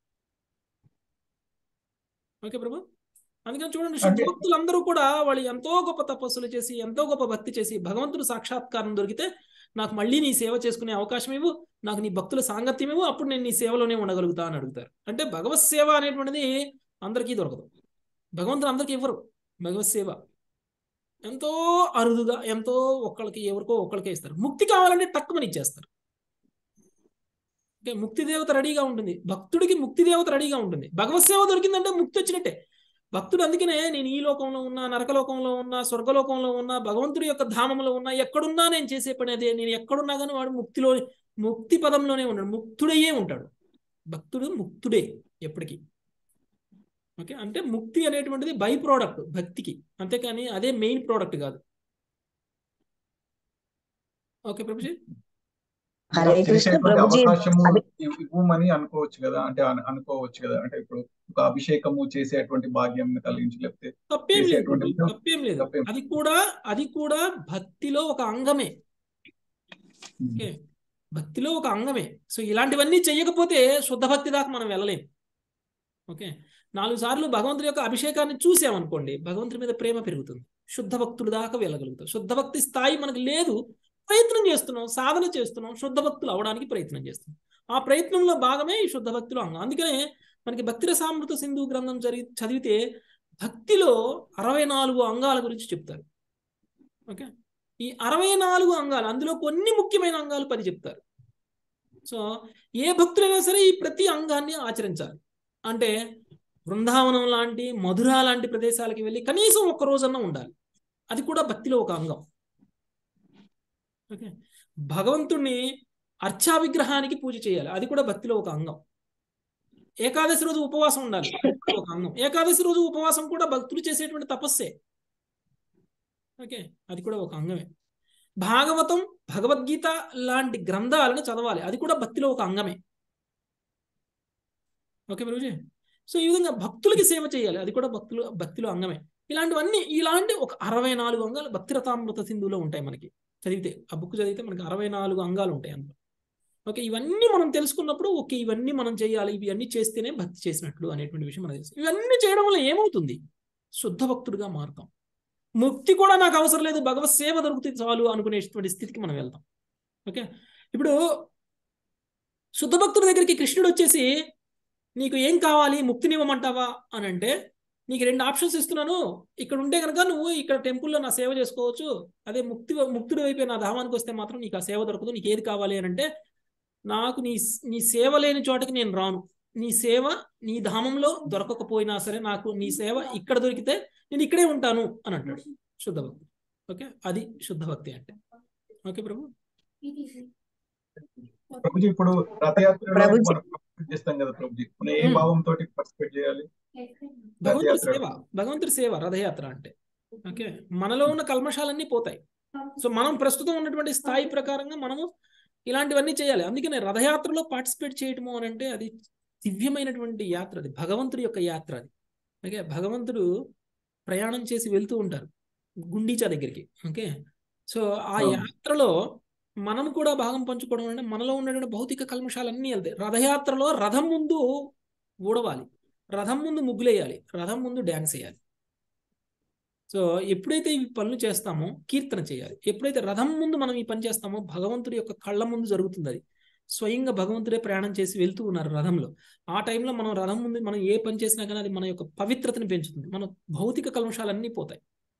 ఓకే ప్రభు. అందుకని చూడండి, శుద్ధ భక్తులు అందరూ కూడా వాళ్ళు ఎంతో గొప్ప తపస్సులు చేసి ఎంతో గొప్ప భక్తి చేసి భగవంతుడు సాక్షాత్కారం దొరికితే నాకు మళ్ళీ నీ సేవ చేసుకునే అవకాశం ఇవ్వు, నాకు నీ భక్తుల సాంగత్యం ఇవ్వు, అప్పుడు నేను నీ సేవలోనే ఉండగలుగుతా అని అడుగుతారు. అంటే భగవత్ సేవ అనేటువంటిది అందరికీ దొరకదు. భగవంతుడు అందరికీ ఇవ్వరు భగవత్ సేవ. ఎంతో అరుదుగా ఎంతో ఒక్కళ్ళకి ఎవరికో ఒక్కళ్ళకే ఇస్తారు. ముక్తి కావాలంటే తక్కువని ఇచ్చేస్తారు. ఓకే, ముక్తి దేవత రెడీగా ఉంటుంది, భక్తుడికి ముక్తి దేవత రెడీగా ఉంటుంది. భగవత్ సేవ దొరికిందంటే ముక్తి వచ్చినట్టే. భక్తుడు అందుకనే నేను ఈ లోకంలో ఉన్నా, నరకలోకంలో ఉన్నా, స్వర్గలోకంలో ఉన్నా, భగవంతుడి యొక్క ధామంలో ఉన్నా, ఎక్కడున్నా నేను చేసే పని అదే. నేను ఎక్కడున్నా కానీ వాడు ముక్తి పదంలోనే ఉంటాడు, ముక్తుడయ్యే ఉంటాడు. భక్తుడు ముక్తుడే ఎప్పటికీ. ఓకే, అంటే ముక్తి అనేటువంటిది బై ప్రోడక్ట్ భక్తికి, అంతేకాని అదే మెయిన్ ప్రోడక్ట్ కాదు. ఓకే ప్రభుజీ. అవకాశము ఇవ్వమని అనుకోవచ్చు కదా, అంటే అనుకోవచ్చు కదా, అంటే ఇప్పుడు ఒక అభిషేకము చేసేటువంటి భాగ్యం కలిగించి లేకపోతే తప్పేం లేదు. అది కూడా భక్తిలో ఒక అంగమే. ఓకే, భక్తిలో ఒక అంగమే. సో ఇలాంటివన్నీ చెయ్యకపోతే శుద్ధ భక్తి దాకా మనం వెళ్ళలేం. ఓకే, 4 సార్లు భగవంతుడి యొక్క అభిషేకాన్ని చూసామనుకోండి, భగవంతుడి మీద ప్రేమ పెరుగుతుంది, శుద్ధ భక్తుల దాకా వెళ్ళగలుగుతాం. శుద్ధ భక్తి స్థాయి మనకు లేదు, ప్రయత్నం చేస్తున్నాం, సాధన చేస్తున్నాం, శుద్ధ భక్తులు అవడానికి ప్రయత్నం చేస్తున్నాం. ఆ ప్రయత్నంలో భాగమే ఈ శుద్ధ భక్తిలో అంగం. అందుకనే మనకి భక్తి రసామృత సింధు గ్రంథం చదివితే భక్తిలో 64 అంగాల గురించి చెప్తారు. ఓకే, ఈ 64 అంగాలు, అందులో కొన్ని ముఖ్యమైన అంగాలు 10 చెప్తారు. సో ఏ భక్తులైనా సరే ఈ ప్రతి అంగాన్ని ఆచరించాలి. అంటే బృందావనం లాంటి, మధుర లాంటి ప్రదేశాలకి వెళ్ళి కనీసం ఒక్క రోజన్నా ఉండాలి. అది కూడా భక్తిలో ఒక అంగం. ఓకే, భగవంతుణ్ణి అర్చా విగ్రహానికి పూజ చేయాలి, అది కూడా భక్తిలో ఒక అంగం. ఏకాదశి రోజు ఉపవాసం ఉండాలి, ఒక అంగం. ఏకాదశి రోజు ఉపవాసం కూడా భక్తులు చేసేటువంటి తపస్సే. ఓకే, అది కూడా ఒక అంగమే. భాగవతం, భగవద్గీత లాంటి గ్రంథాలను చదవాలి, అది కూడా భక్తిలో ఒక అంగమే. ఓకే ప్రభుజీ. సో ఈ విధంగా భక్తులకి సేవ చేయాలి, అది కూడా భక్తిలో అంగమే. ఇలాంటి ఒక 64 అంగాలు భక్తి రసామృత సింధులో ఉంటాయి. మనకి చదివితే, ఆ బుక్ చదివితే మనకి 64 అంగాలు ఉంటాయి అందులో. ఓకే, ఇవన్నీ మనం తెలుసుకున్నప్పుడు ఓకే ఇవన్నీ మనం చేయాలి, ఇవన్నీ చేస్తేనే భక్తి చేసినట్లు అనేటువంటి విషయం మనకు తెలుసు. ఇవన్నీ చేయడం వల్ల ఏమవుతుంది? శుద్ధ భక్తుడిగా మారుతాం. ముక్తి కూడా నాకు అవసరం లేదు, భగవత్ సేవ దొరుకుతుంది చాలు అనుకునేటువంటి స్థితికి మనం వెళ్తాం. ఓకే, ఇప్పుడు శుద్ధ భక్తుడి దగ్గరికి కృష్ణుడు వచ్చేసి నీకు ఏం కావాలి, ముక్తినివ్వమంటావా అని అంటే, నీకు 2 ఆప్షన్స్ ఇస్తున్నాను, ఇక్కడ ఉంటే కనుక నువ్వు ఇక్కడ టెంపుల్లో నా సేవ చేసుకోవచ్చు, అదే ముక్తుడి వైపు నా ధామానికి వస్తే మాత్రం నీకు ఆ సేవ దొరకదు, నీకు ఏది కావాలి అని అంటే, నాకు నీ సేవ లేని చోటకి నేను రాను, నీ సేవ నీ ధామంలో దొరకకపోయినా సరే నాకు నీ సేవ ఇక్కడ దొరికితే నేను ఇక్కడే ఉంటాను అని అంటాడు శుద్ధ భక్తి. ఓకే, అది శుద్ధ భక్తి అంటే. ఓకే ప్రభు. ప్రభుజీ, ఇప్పుడు రథయాత్రలో మనం చేస్తాం కదా ప్రభుజీ, మనం ఏ భావంతో పార్టిసిపేట్ చేయాలి? భగవంతుడి సేవ రథయాత్ర అంటే. ఓకే, మనలో ఉన్న కల్మషాలన్నీ పోతాయి. సో మనం ప్రస్తుతం ఉన్నటువంటి స్థాయి ప్రకారంగా మనము ఇలాంటివన్నీ చేయాలి. అందుకనే రథయాత్రలో పార్టిసిపేట్ చేయటము అని అంటే అది దివ్యమైనటువంటి యాత్ర, అది భగవంతుడి యొక్క యాత్ర అది. ఓకే, భగవంతుడు ప్రయాణం చేసి వెళ్తూ ఉంటారు గుండీచా దగ్గరికి. ఓకే, సో ఆ యాత్రలో మనం కూడా భాగం పంచుకోవడం అంటే మనలో ఉన్నటువంటి భౌతిక కల్మషాలన్నీ వెళ్తాయి. రథయాత్రలో రథం ముందు ఊడవాలి, రథం ముందు ముగ్గులేయాలి, రథం ముందు డ్యాన్స్ వేయాలి. సో ఎప్పుడైతే ఈ పనులు చేస్తామో కీర్తన చేయాలి. ఎప్పుడైతే రథం ముందు మనం ఈ పని చేస్తామో భగవంతుడి యొక్క కళ్ళ ముందు జరుగుతుంది. అది స్వయంగా భగవంతుడే ప్రయాణం చేసి వెళ్తూ ఉన్నారు రథంలో. ఆ టైంలో మనం రథం ముందు మనం ఏ పని చేసినా కానీ అది మన యొక్క పవిత్రతని పెంచుతుంది. మన భౌతిక కల్మషాలన్నీ పోతాయి.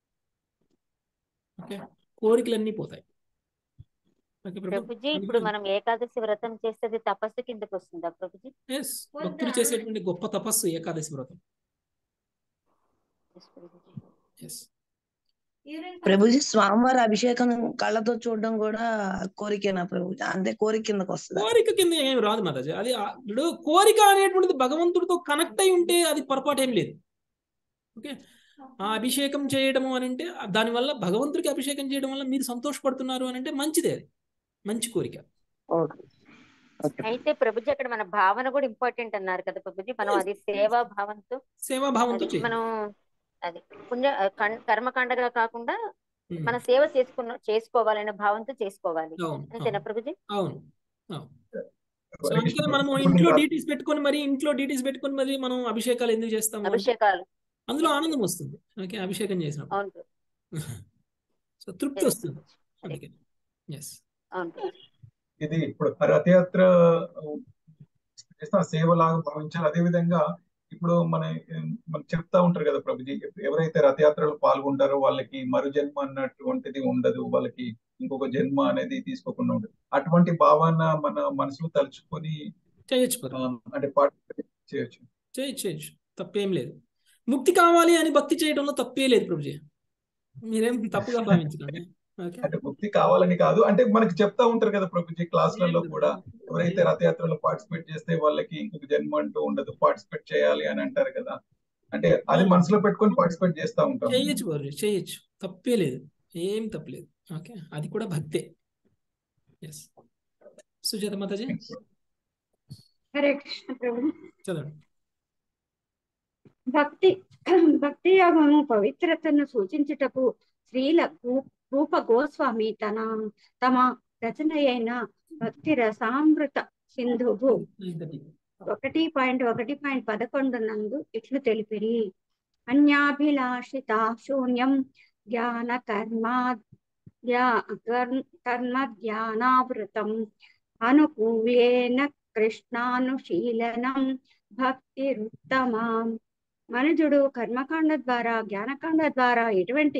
ఓకే, కోరికలన్నీ పోతాయి. ప్రభుజీ, ఇప్పుడు మనం ఏకాదశి వ్రతం చేస్తే తపస్సు కిందకి వస్తుందా ప్రభుజీ? ఎస్, భక్తులు చేసేటువంటి గొప్ప తపస్సు ఏకాదశి వ్రతం. ప్రభుజీ, స్వామివారి అభిషేకం కళ్ళతో చూడడం కూడా కోరికేనా ప్రభుజీ? అంటే కోరిక కిందకి వస్తుంది? కోరిక కింద ఏమి రాదు మాతాజీ. అది ఇప్పుడు కోరిక అనేటువంటిది భగవంతుడితో కనెక్ట్ అయి ఉంటే అది పొరపాటు ఏం లేదు. ఓకే, ఆ అభిషేకం చేయడము అని అంటే దానివల్ల భగవంతుడికి అభిషేకం చేయడం వల్ల మీరు సంతోషపడుతున్నారు అని అంటే మంచిదే, అది మంచి కోరిక. అయితే ప్రభుజీ అక్కడ మన భావన కూడా ఇంపార్టెంట్ అన్నారు కదా ప్రభుజీ, మనం అది సేవాభావంతో మనం అది పుణ్య కర్మకాండగా కాకుండా మన సేవ చేసుకోవాలనే భావంతో చేసుకోవాలి. అవును అంతేనా ప్రభుజీ? అవును అవును. సో హరే అందుకని కృష్ణ. మనము ఇప్పుడు ఇంట్లో నేను డీటీస్ పెట్టుకొని మరి మనం అభిషేకాలు ఎందుకు చేస్తాము అంటే అభిషేకాలు అందులో ఆనందం వస్తుంది. ఓకే, అభిషేకం చేసినప్పుడు అవును ప్రభుజీ. సో తృప్తి Yes, వస్తుంది ప్రభుజీ. Correct. అందుకని. ఎస్ అవును ప్రభుజీ. ఇది ఇప్పుడు రథయాత్ర చేసిన సేవలాగా భావించాలి. అదే విధంగా ఇప్పుడు మనకు చెప్తా ఉంటారు కదా ప్రభుజీ, ఎవరైతే రథయాత్రలో పాల్గొంటారో వాళ్ళకి మరు జన్మ అన్నటువంటిది ఉండదు, వాళ్ళకి ఇంకొక జన్మ అనేది తీసుకోకుండా ఉండదు. అటువంటి భావాన మన మనసులో తలుచుకొని చేయొచ్చు ప్రభు, అంటే పార్టిసిపేట్ చేయొచ్చు. చేయొచ్చు, తప్పేం లేదు. ముక్తి కావాలి అని భక్తి చేయడంలో తప్పే లేదు ప్రభుజీ, మీరేం తప్పుగా భావించకండి. ఓకే, అంటే ముక్తి కావాలని కాదు, అంటే మనకి చెప్తా ఉంటారు కదా ప్రభుజీ క్లాసులలో కూడా, ఎవరైతే రథయాత్రలో పార్టిసిపేట్ చేస్తే వాళ్ళకి ఇంకొక జన్మ అంటూ ఉండదు, పార్టిసిపేట్ చేయాలి అని అంటారు కదా. అంటే అది మనసులో పెట్టుకొని పార్టిసిపేట్ చేస్తా ఉంటాం. చేయొచ్చు బాబు, చేయొచ్చు, తప్పే లేదు, ఏం తప్పలేదు. ఓకే, అది కూడా భక్తే. ఎస్, సుజాత మాతాజీ హరే కృష్ణ ప్రభు. చదవండి. భక్తి యోగము పవిత్రతను సూచించుటకు శ్రీల రూప గోస్వామి తమ రచన అయిన భక్తి రసామృత సింధువు 1.1.11 నందు ఇట్లు తెలిపిరి. అన్యాభిలాషిత శూన్యం జ్ఞాన కర్మ జ్ఞానావృతం అనుకూలేన కృష్ణానుశీలనం భక్తిరుత్తమం. మనుజుడు కర్మకాండ ద్వారా జ్ఞానకాండ ద్వారా ఎటువంటి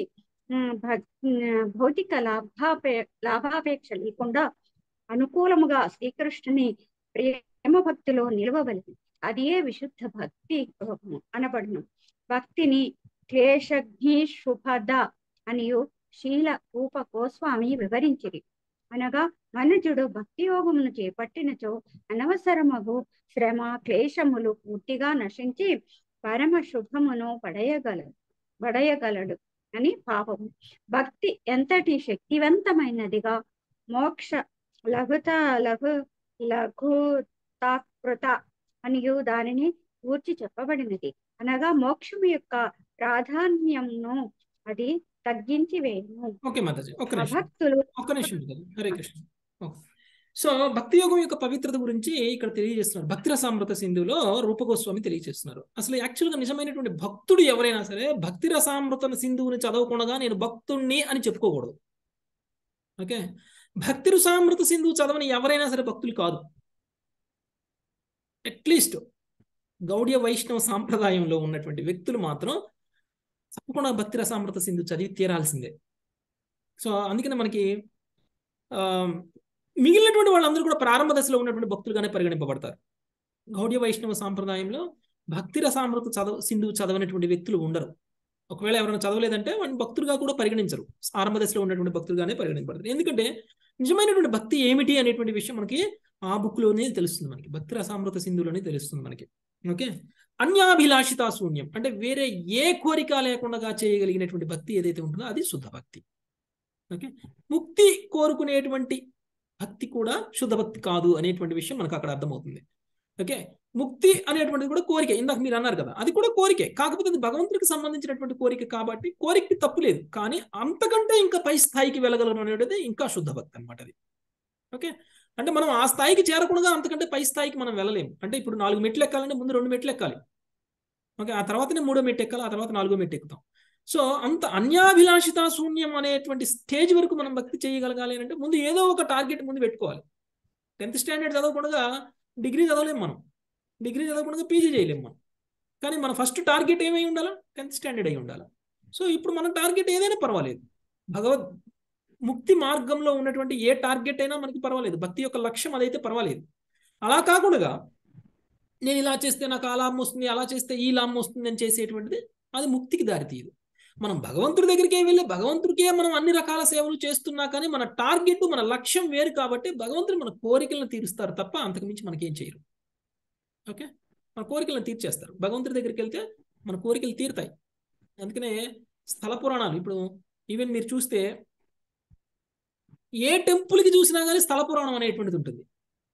భౌతిక లాభాపేక్ష లేకుండా అనుకూలముగా శ్రీకృష్ణుని ప్రేమ భక్తిలో నిలవవలెను. అదియే విశుద్ధ భక్తి యోగము అనబడును. భక్తిని క్లేశఘ్ని శుభద అనియు శీల రూప గోస్వామి వివరించిరి. అనగా మనుజుడు భక్తి యోగమును చేపట్టినచో అనవసరమగు శ్రమ క్లేశములు పూర్తిగా నశించి పరమ శుభమును పడయగలడు అని పాపము. భక్తి ఎంతటి శక్తివంతమైనదిగా మోక్ష లఘుతాకృత అనియు దానిని గూర్చి చెప్పబడినది. అనగా మోక్షము యొక్క ప్రాధాన్యమును అది తగ్గించి వేయను. ఓకే మాతాజీ, ఒక్క నిమిషం హరే కృష్ణ. సో భక్తి యోగం యొక్క పవిత్రత గురించి ఇక్కడ తెలియజేస్తున్నారు. భక్తి రసామృత సింధులో రూపగోస్వామి తెలియజేస్తున్నారు. అసలు యాక్చువల్గా నిజమైనటువంటి భక్తుడు ఎవరైనా సరే భక్తి రసామృత సింధువుని చదవకుండా నేను భక్తుణ్ణి అని చెప్పుకోకూడదు. ఓకే, భక్తి రసామృత సింధువు చదవని ఎవరైనా సరే భక్తులు కాదు. అట్లీస్ట్ గౌడియ వైష్ణవ సాంప్రదాయంలో ఉన్నటువంటి వ్యక్తులు మాత్రం తప్పకుండా భక్తి రసామృత సింధు చదివి తీరాల్సిందే. సో అందుకనే మనకి మిగిలినటువంటి వాళ్ళందరూ కూడా ప్రారంభ దశలో ఉన్నటువంటి భక్తులుగానే పరిగణింపబడతారు. గౌడియ వైష్ణవ సాంప్రదాయంలో భక్తి రసామృత సింధువు చదవనటువంటి వ్యక్తులు ఉండరు. ఒకవేళ ఎవరైనా చదవలేదంటే వాడిని భక్తులుగా కూడా పరిగణించరు, ఆరంభ దశలో ఉన్నటువంటి భక్తులుగానే పరిగణింపబడతారు. ఎందుకంటే నిజమైనటువంటి భక్తి ఏమిటి అనేటువంటి విషయం మనకి ఆ బుక్లోనే తెలుస్తుంది, మనకి భక్తి రసామృత సింధులోనే తెలుస్తుంది మనకి. ఓకే, అన్యాభిలాషితా శూన్యం అంటే వేరే ఏ కోరిక లేకుండా చేయగలిగినటువంటి భక్తి ఏదైతే ఉంటుందో అది శుద్ధ భక్తి. ఓకే, ముక్తి కోరుకునేటువంటి భక్తి కూడా శుద్ధ భక్తి కాదు అనేటువంటి విషయం మనకు అక్కడ అర్థమవుతుంది. ఓకే, ముక్తి అనేటువంటిది కూడా కోరిక, ఇందాక మీరు అన్నారు కదా, అది కూడా కోరికే, కాకపోతే అది భగవంతుడికి సంబంధించినటువంటి కోరిక కాబట్టి కోరికకి తప్పు లేదు. కానీ అంతకంటే ఇంకా పై స్థాయికి వెళ్ళగలడం అనేది ఇంకా శుద్ధ భక్తి అనమాట అది. ఓకే, అంటే మనం ఆ స్థాయికి చేరకుండా అంతకంటే పై స్థాయికి మనం వెళ్ళలేము. అంటే ఇప్పుడు 4 మెట్లు ఎక్కాలంటే ముందు 2 మెట్లు ఎక్కాలి. ఓకే, ఆ తర్వాతనే 3వ మెట్టు ఎక్కాలి, ఆ తర్వాత 4వ మెట్టు ఎక్కుతాం. సో అంత అన్యాభిలాషిత శూన్యం అనేటువంటి స్టేజ్ వరకు మనం భక్తి చేయగలగాలి అంటే ముందు ఏదో ఒక టార్గెట్ ముందు పెట్టుకోవాలి. 10th స్టాండర్డ్ చదవకుండా డిగ్రీ చదవలేము, మనం డిగ్రీ చదవకుండా పీజీ చేయలేము మనం. కానీ మన ఫస్ట్ టార్గెట్ ఏమై ఉండాలి? 10th స్టాండర్డ్ అయి ఉండాలి. సో ఇప్పుడు మన టార్గెట్ ఏదైనా పర్వాలేదు, ముక్తి మార్గంలో ఉన్నటువంటి ఏ టార్గెట్ అయినా మనకి పర్వాలేదు, భక్తి యొక్క లక్ష్యం అదైతే పర్వాలేదు. అలా కాకుండా నేను ఇలా చేస్తే నాకు ఆ లాభం వస్తుంది, అలా చేస్తే ఈ లాభం వస్తుంది అని చేసేటువంటిది అది ముక్తికి దారితీయదు. మనం భగవంతుడి దగ్గరికే వెళ్ళి భగవంతుడికే మనం అన్ని రకాల సేవలు చేస్తున్నా కానీ మన టార్గెట్ మన లక్ష్యం వేరు కాబట్టి భగవంతుడు మన కోరికలను తీరుస్తారు తప్ప అంతకుమించి మనకేం చేయరు. ఓకే, మన కోరికలను తీర్చేస్తారు. భగవంతుడి దగ్గరికి వెళ్తే మన కోరికలు తీరుతాయి. అందుకనే స్థల పురాణాలు ఇప్పుడు ఈవెన్ మీరు చూస్తే ఏ టెంపుల్కి చూసినా కానీ స్థల పురాణం అనేటువంటిది ఉంటుంది.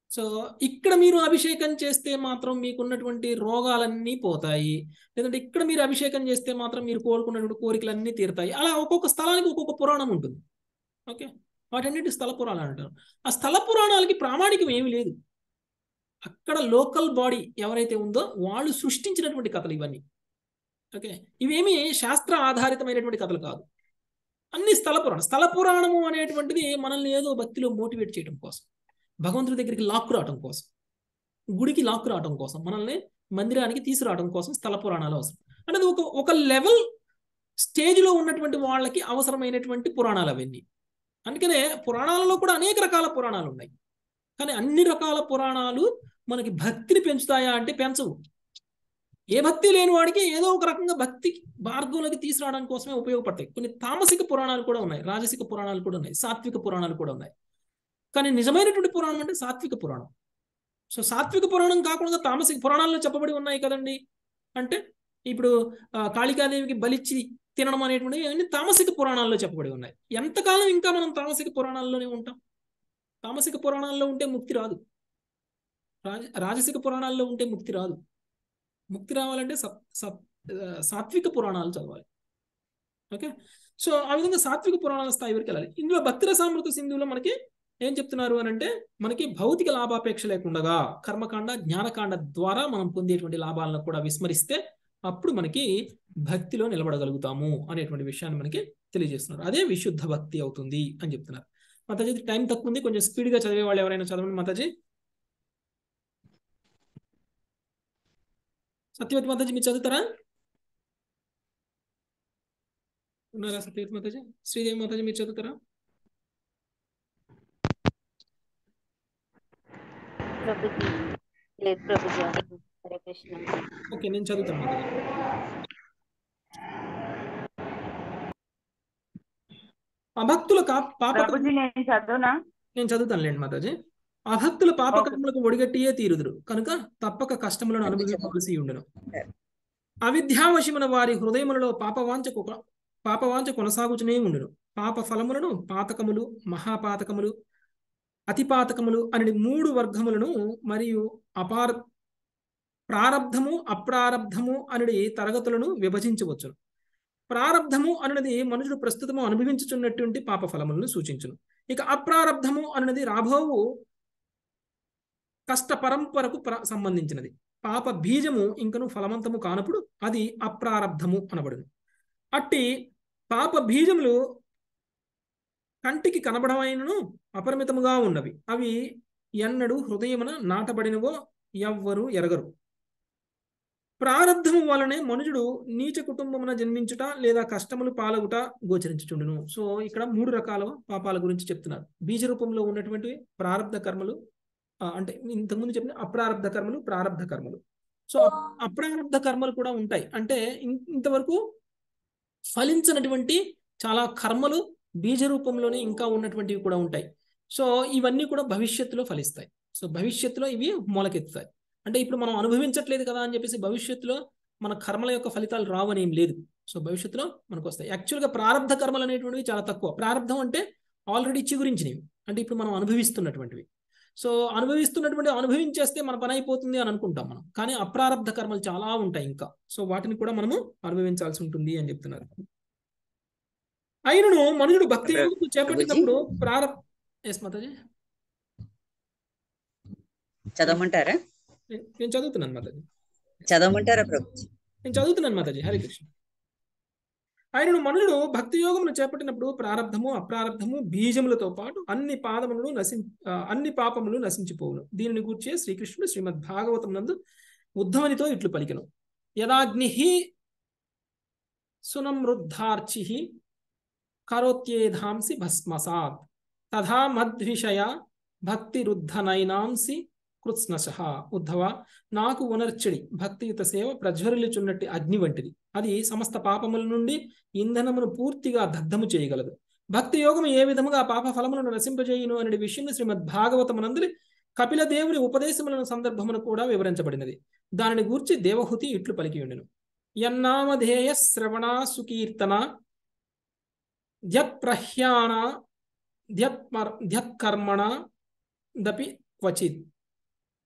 సో ఇక్కడ మీరు అభిషేకం చేస్తే మాత్రం మీకున్నటువంటి రోగాలన్నీ పోతాయి, లేదంటే ఇక్కడ మీరు అభిషేకం చేస్తే మాత్రం మీరు కోరుకున్నటువంటి కోరికలన్నీ తీరుతాయి. అలా ఒక్కొక్క స్థలానికి ఒక్కొక్క పురాణం ఉంటుంది. ఓకే, వాటన్నిటి స్థల పురాణాలు అంటారు. ఆ స్థల పురాణాలకి ప్రామాణికం ఏమీ లేదు. అక్కడ లోకల్ బాడీ ఎవరైతే ఉందో వాళ్ళు సృష్టించినటువంటి కథలు ఇవన్నీ. ఓకే, ఇవేమి శాస్త్ర ఆధారితమైనటువంటి కథలు కాదు, అన్ని స్థల పురాణం. స్థల పురాణము అనేటువంటిది మనల్ని ఏదో భక్తిలో మోటివేట్ చేయడం కోసం, భగవంతుడి దగ్గరికి లాక్కు రావడం కోసం, గుడికి లాక్కు రావడం కోసం, మనల్ని మందిరానికి తీసుకురావడం కోసం స్థల పురాణాలు అవసరం. అంటే ఒక లెవెల్ స్టేజ్లో ఉన్నటువంటి వాళ్ళకి అవసరమైనటువంటి పురాణాలు అవన్నీ. అందుకనే పురాణాలలో కూడా అనేక రకాల పురాణాలు ఉన్నాయి. కానీ అన్ని రకాల పురాణాలు మనకి భక్తిని పెంచుతాయా అంటే పెంచవు. ఏ భక్తి లేని వాడికి ఏదో ఒక రకంగా భక్తి మార్గంలోకి తీసుకురావడానికి కోసమే ఉపయోగపడతాయి. కొన్ని తామసిక పురాణాలు కూడా ఉన్నాయి, రాజసిక పురాణాలు కూడా ఉన్నాయి, సాత్విక పురాణాలు కూడా ఉన్నాయి. కానీ నిజమైనటువంటి పురాణం అంటే సాత్విక పురాణం. సో సాత్విక పురాణం కాకుండా తామసిక పురాణాల్లో చెప్పబడి ఉన్నాయి కదండి. అంటే ఇప్పుడు కాళికాదేవికి బలిచ్చి తినడం అనేటువంటివి అన్ని తామసిక పురాణాల్లో చెప్పబడి ఉన్నాయి. ఎంతకాలం ఇంకా మనం తామసిక పురాణాల్లోనే ఉంటాం? తామసిక పురాణాల్లో ఉంటే ముక్తి రాదు, రాజసిక పురాణాల్లో ఉంటే ముక్తి రాదు. ముక్తి రావాలంటే సాత్విక పురాణాలు చదవాలి. ఓకే, సో ఆ విధంగా సాత్విక పురాణాల స్థాయి వరకు వెళ్ళాలి. ఇందులో భక్తి రసామృత సింధువులో మనకి ఏం చెప్తున్నారు అని అంటే, మనకి భౌతిక లాభాపేక్ష లేకుండా కర్మకాండ జ్ఞానకాండ ద్వారా మనం పొందేటువంటి లాభాలను కూడా విస్మరిస్తే అప్పుడు మనకి భక్తిలో నిలబడగలుగుతాము అనేటువంటి విషయాన్ని మనకి తెలియజేస్తున్నారు. అదే విశుద్ధ భక్తి అవుతుంది అని చెప్తున్నారు. మాతాజీ టైం తక్కువ ఉంది, కొంచెం స్పీడ్గా చదివే వాళ్ళు ఎవరైనా చదవండి మాతాజీ. సత్యవతి మాతాజీ మీరు చదువుతారా? ఉన్నారా సత్యవతి మాతాజీ? శ్రీదేవి మాతాజీ మీరు చదువుతారా? లేదు ప్రభుజీ. హరే కృష్ణ. ఓకే, నేను చదువుతాను మాతాజీ. అభక్తుల నేను చదువుతాను లేండి మాతాజీ. అభక్తుల పాపకర్మలకు ఒడిగట్టియే తీరుదురు కనుక తప్పక కష్టములను అనుభవించవలసి ఉండను. అవిద్యావశమున వారి హృదయములలో పాపవాంఛ కొనసాగుతూనే ఉండును. పాప ఫలములను పాతకములు, మహాపాతకములు, అతిపాతకములు అని 3 వర్గములను మరియు ప్రారబ్ధము అప్రారబ్ధము అని తరగతులను విభజించవచ్చును. ప్రారబ్ధము అన్నది మనుషుడు ప్రస్తుతము అనుభవించుచున్నటువంటి పాప ఫలములను సూచించును. ఇక అప్రారబ్ధము అన్నది రాబోవు కష్ట పరంపరకు సంబంధించినది. పాప బీజము ఇంకను ఫలవంతము కానప్పుడు అది అప్రారబ్ధము అనబడును. అట్టి పాప బీజములు కంటికి కనబడమైనను అపరిమితముగా ఉన్నవి. అవి ఎన్నడూ హృదయమున నాటబడినవో ఎవ్వరు ఎరగరు. ప్రారబ్ధము వలనే మనుషుడు నీచ కుటుంబమున జన్మించుట లేదా కష్టములు పాలగుట గోచరించుచుండును. సో ఇక్కడ 3 రకాల పాపాల గురించి చెప్తున్నారు. బీజ రూపంలో ఉన్నటువంటి ప్రారబ్ధ కర్మలు, అంటే ఇంతకుముందు చెప్పిన అప్రారబ్ధ కర్మలు, ప్రారబ్ధ కర్మలు. సో అప్రారబ్ధ కర్మలు కూడా ఉంటాయి. అంటే ఇంతవరకు ఫలించినటువంటి చాలా కర్మలు బీజ రూపంలోనే ఇంకా ఉన్నటువంటివి కూడా ఉంటాయి. సో ఇవన్నీ కూడా భవిష్యత్తులో ఫలిస్తాయి. సో భవిష్యత్తులో ఇవి మొలకెత్తుతాయి. అంటే ఇప్పుడు మనం అనుభవించట్లేదు కదా అని చెప్పేసి భవిష్యత్తులో మన కర్మల యొక్క ఫలితాలు రావని ఏం లేదు. సో భవిష్యత్తులో మనకు వస్తాయి. యాక్చువల్గా ప్రారబ్ధ కర్మలు అనేటువంటివి చాలా తక్కువ. ప్రారబ్ధం అంటే ఆల్రెడీ చిగురించినవి, అంటే ఇప్పుడు మనం అనుభవిస్తున్నటువంటివి. సో అనుభవించేస్తే మన పని అయిపోతుంది అని అనుకుంటాం మనం, కానీ అప్రారబ్ధ కర్మలు చాలా ఉంటాయి ఇంకా. సో వాటిని కూడా మనము అనుభవించాల్సి ఉంటుంది అని చెప్తున్నారు. అయినను మనుషుడు భక్తి చేపట్టినప్పుడు మాతాజీ చదవమంటారా? నేను చదువుతున్నాను మాతాజీ. చదవమంటారా ప్రభు? నేను చదువుతున్నాను మాతాజీ. హరే కృష్ణ. ఆయనను మనుషుడు భక్తి యోగమును చేపట్టినప్పుడు ప్రారబ్ధము అప్రారబ్ధము బీజములతో పాటు అన్ని పాపములు నశించిపోవును. దీనిని గూర్చే శ్రీకృష్ణుడు శ్రీమద్ భాగవతం నందు ఉద్ధవనితో ఇట్లు పలికెను. యదాగ్ని సునమృద్ధార్చి కరోత్యేధాంసి భస్మసాత్ తథా మద్విషయ భక్తిరుద్ధనైనాంసి కృత్స్నశః. ఉద్ధవ, నాకు ఉనర్చడి భక్తియుత సేవ ప్రజ్వరిల్లుచున్నట్టి అగ్ని వంటిది. అది సమస్త పాపముల నుండి ఇంధనమును పూర్తిగా దగ్ధము చేయగలదు. భక్తి యోగము ఏ విధముగా పాప ఫలములను నశింపజేయును అనే విషయం శ్రీమద్ భాగవతమునందు కపిల దేవుని ఉపదేశములను సందర్భమును కూడా వివరించబడినది. దానిని గూర్చి దేవహుతి ఇట్లు పలికి ఉండెను. యన్నామధేయ శ్రవణ సుకీర్తన ధ్యత్ప్రహ్యాణ ధ్యత్కర్మణ దపి క్వచిత్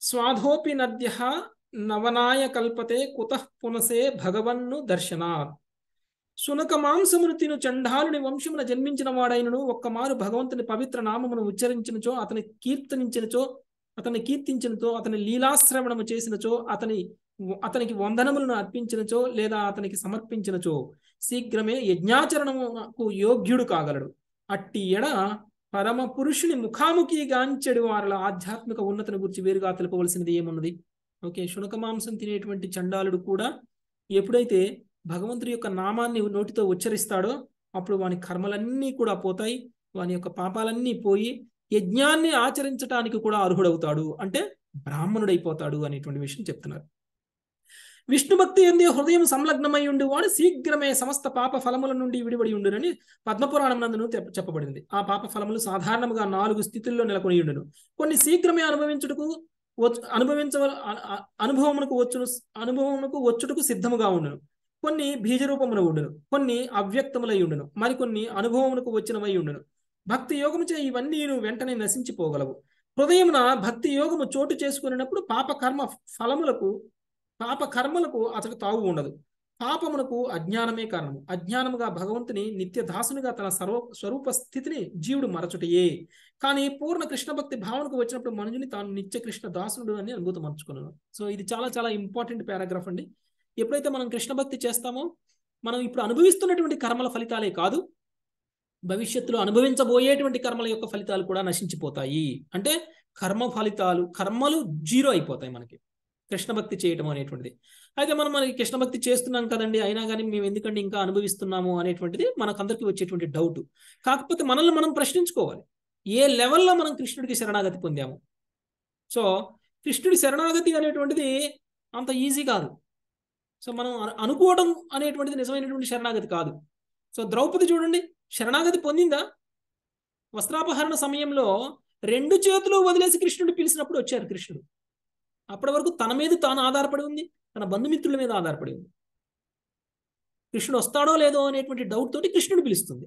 స్వాధోపి నద్య నవనాయ కల్పతే కుతః పునసే భగవన్ను దర్శనాత్. సునక మాంసమును తిను చండాలుని వంశమున జన్మించిన వాడైనను ఒక్కమారు భగవంతుని పవిత్ర నామమును ఉచ్చరించినచో, అతని కీర్తించినచో, అతని లీలాశ్రవణము చేసినచో, అతనికి వందనములను అర్పించినచో లేదా అతనికి సమర్పించినచో శీఘ్రమే యజ్ఞాచరణముకు యోగ్యుడు కాగలడు. అట్టి ఎడ పరమ పురుషుని ముఖాముఖిగాంచెడు వారల ఆధ్యాత్మిక ఉన్నతిని గురించి వేరుగా తెలుపవలసినది ఏమున్నది? ఓకే, శునక మాంసం తినేటువంటి చండాలుడు కూడా ఎప్పుడైతే భగవంతుడి యొక్క నామాన్ని నోటితో ఉచ్చరిస్తాడో అప్పుడు వాని కర్మలన్నీ కూడా పోతాయి, వాని యొక్క పాపాలన్నీ పోయి యజ్ఞాన్ని ఆచరించడానికి కూడా అర్హుడవుతాడు, అంటే బ్రాహ్మణుడైపోతాడు అనేటువంటి విషయం చెప్తున్నారు. విష్ణు భక్తి ఎందే హృదయం సంలగ్నమై ఉండి వాడు శీఘ్రమే సమస్త పాప ఫలముల నుండి విడిబడి ఉండునని పద్మపురాణం నందును చెప్పబడింది. ఆ పాప ఫలములు సాధారణంగా 4 స్థితుల్లో నెలకొని ఉండును. కొన్ని శీఘ్రమే అనుభవమునకు వచ్చుటకు సిద్ధముగా ఉండును, కొన్ని బీజరూపమున ఉండును, కొన్ని అవ్యక్తములై ఉండును, మరికొన్ని అనుభవమునకు వచ్చినవై ఉండును. భక్తి యోగముచే ఇవన్నీ వెంటనే నశించిపోగలవు. హృదయమున భక్తి యోగము చోటు చేసుకున్నప్పుడు పాప కర్మలకు అతడు తావు ఉండదు. పాపమునకు అజ్ఞానమే కారణము. అజ్ఞానముగా భగవంతుని నిత్య దాసునిగా తన స్వరూప స్థితిని జీవుడు మరచుటయే. కానీ పూర్ణ కృష్ణ భక్తి భావనకు వచ్చినప్పుడు మనుషుని తాను నిత్య కృష్ణ దాసుడు అని అనుభూతి మర్చుకున్నాను. సో ఇది చాలా చాలా ఇంపార్టెంట్ పారాగ్రాఫ్ అండి. ఎప్పుడైతే మనం కృష్ణ భక్తి చేస్తామో మనం ఇప్పుడు అనుభవిస్తున్నటువంటి కర్మల ఫలితాలే కాదు, భవిష్యత్తులో అనుభవించబోయేటువంటి కర్మల యొక్క ఫలితాలు కూడా నశించిపోతాయి. అంటే కర్మలు 0 అయిపోతాయి మనకి కృష్ణ భక్తి చేయటం అనేటువంటిది. అయితే మనకి కృష్ణ భక్తి చేస్తున్నాం కదండి, అయినా కానీ మేము ఎందుకంటే ఇంకా అనుభవిస్తున్నాము అనేటువంటిది మనకందరికీ వచ్చేటువంటి డౌట్. కాకపోతే మనల్ని మనం ప్రశ్నించుకోవాలి, ఏ లెవెల్లో మనం కృష్ణుడికి శరణాగతి పొందాము. సో కృష్ణుడి శరణాగతి అనేటువంటిది అంత ఈజీ కాదు. సో మనం అనుకోవడం అనేటువంటిది నిజమైనటువంటి శరణాగతి కాదు. సో ద్రౌపది చూడండి, శరణాగతి పొందిందా? వస్త్రాపహరణ సమయంలో 2 చేతులు వదిలేసి కృష్ణుడు పిలిచినప్పుడు వచ్చారు కృష్ణుడు. అప్పటి వరకు తన మీద తాను ఆధారపడి ఉంది, తన బంధుమిత్రుల మీద ఆధారపడి ఉంది. కృష్ణుడు వస్తాడో లేదో అనేటువంటి డౌట్ తోటి కృష్ణుడు పిలుస్తుంది,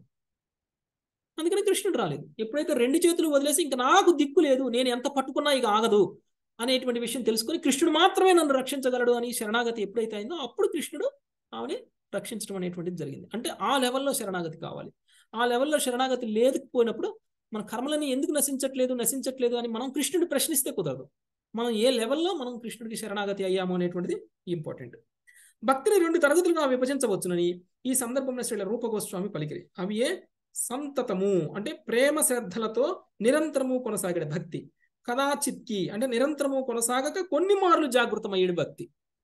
అందుకని కృష్ణుడు రాలేదు. ఎప్పుడైతే 2 చేతులు వదిలేసి ఇంకా నాకు దిక్కు లేదు, నేను ఎంత పట్టుకున్నా ఇక ఆగదు అనేటువంటి విషయం తెలుసుకొని కృష్ణుడు మాత్రమే నన్ను రక్షించగలడు అని శరణాగతి ఎప్పుడైతే అయిందో అప్పుడు కృష్ణుడు ఆమెని రక్షించడం అనేటువంటిది జరిగింది. అంటే ఆ లెవెల్లో శరణాగతి కావాలి. ఆ లెవెల్లో శరణాగతి లేకపోయినప్పుడు మన కర్మలని ఎందుకు నశించట్లేదు అని మనం కృష్ణుడు ప్రశ్నిస్తే కుదరదు. మనం ఏ లెవెల్లో మనం కృష్ణుడికి శరణాగతి అయ్యాము అనేటువంటిది ఇంపార్టెంట్. భక్తిని 2 తరగతులుగా విభజించవచ్చునని ఈ సందర్భంలో శ్రీల రూప గోస్వామి పలికిరి. అవి ఏ సంతతము అంటే ప్రేమ శ్రద్ధలతో నిరంతరము కొనసాగే భక్తి, కదాచిత్కి అంటే నిరంతరము కొనసాగక కొన్ని మార్లు జాగృతమయ్యేడు భక్తి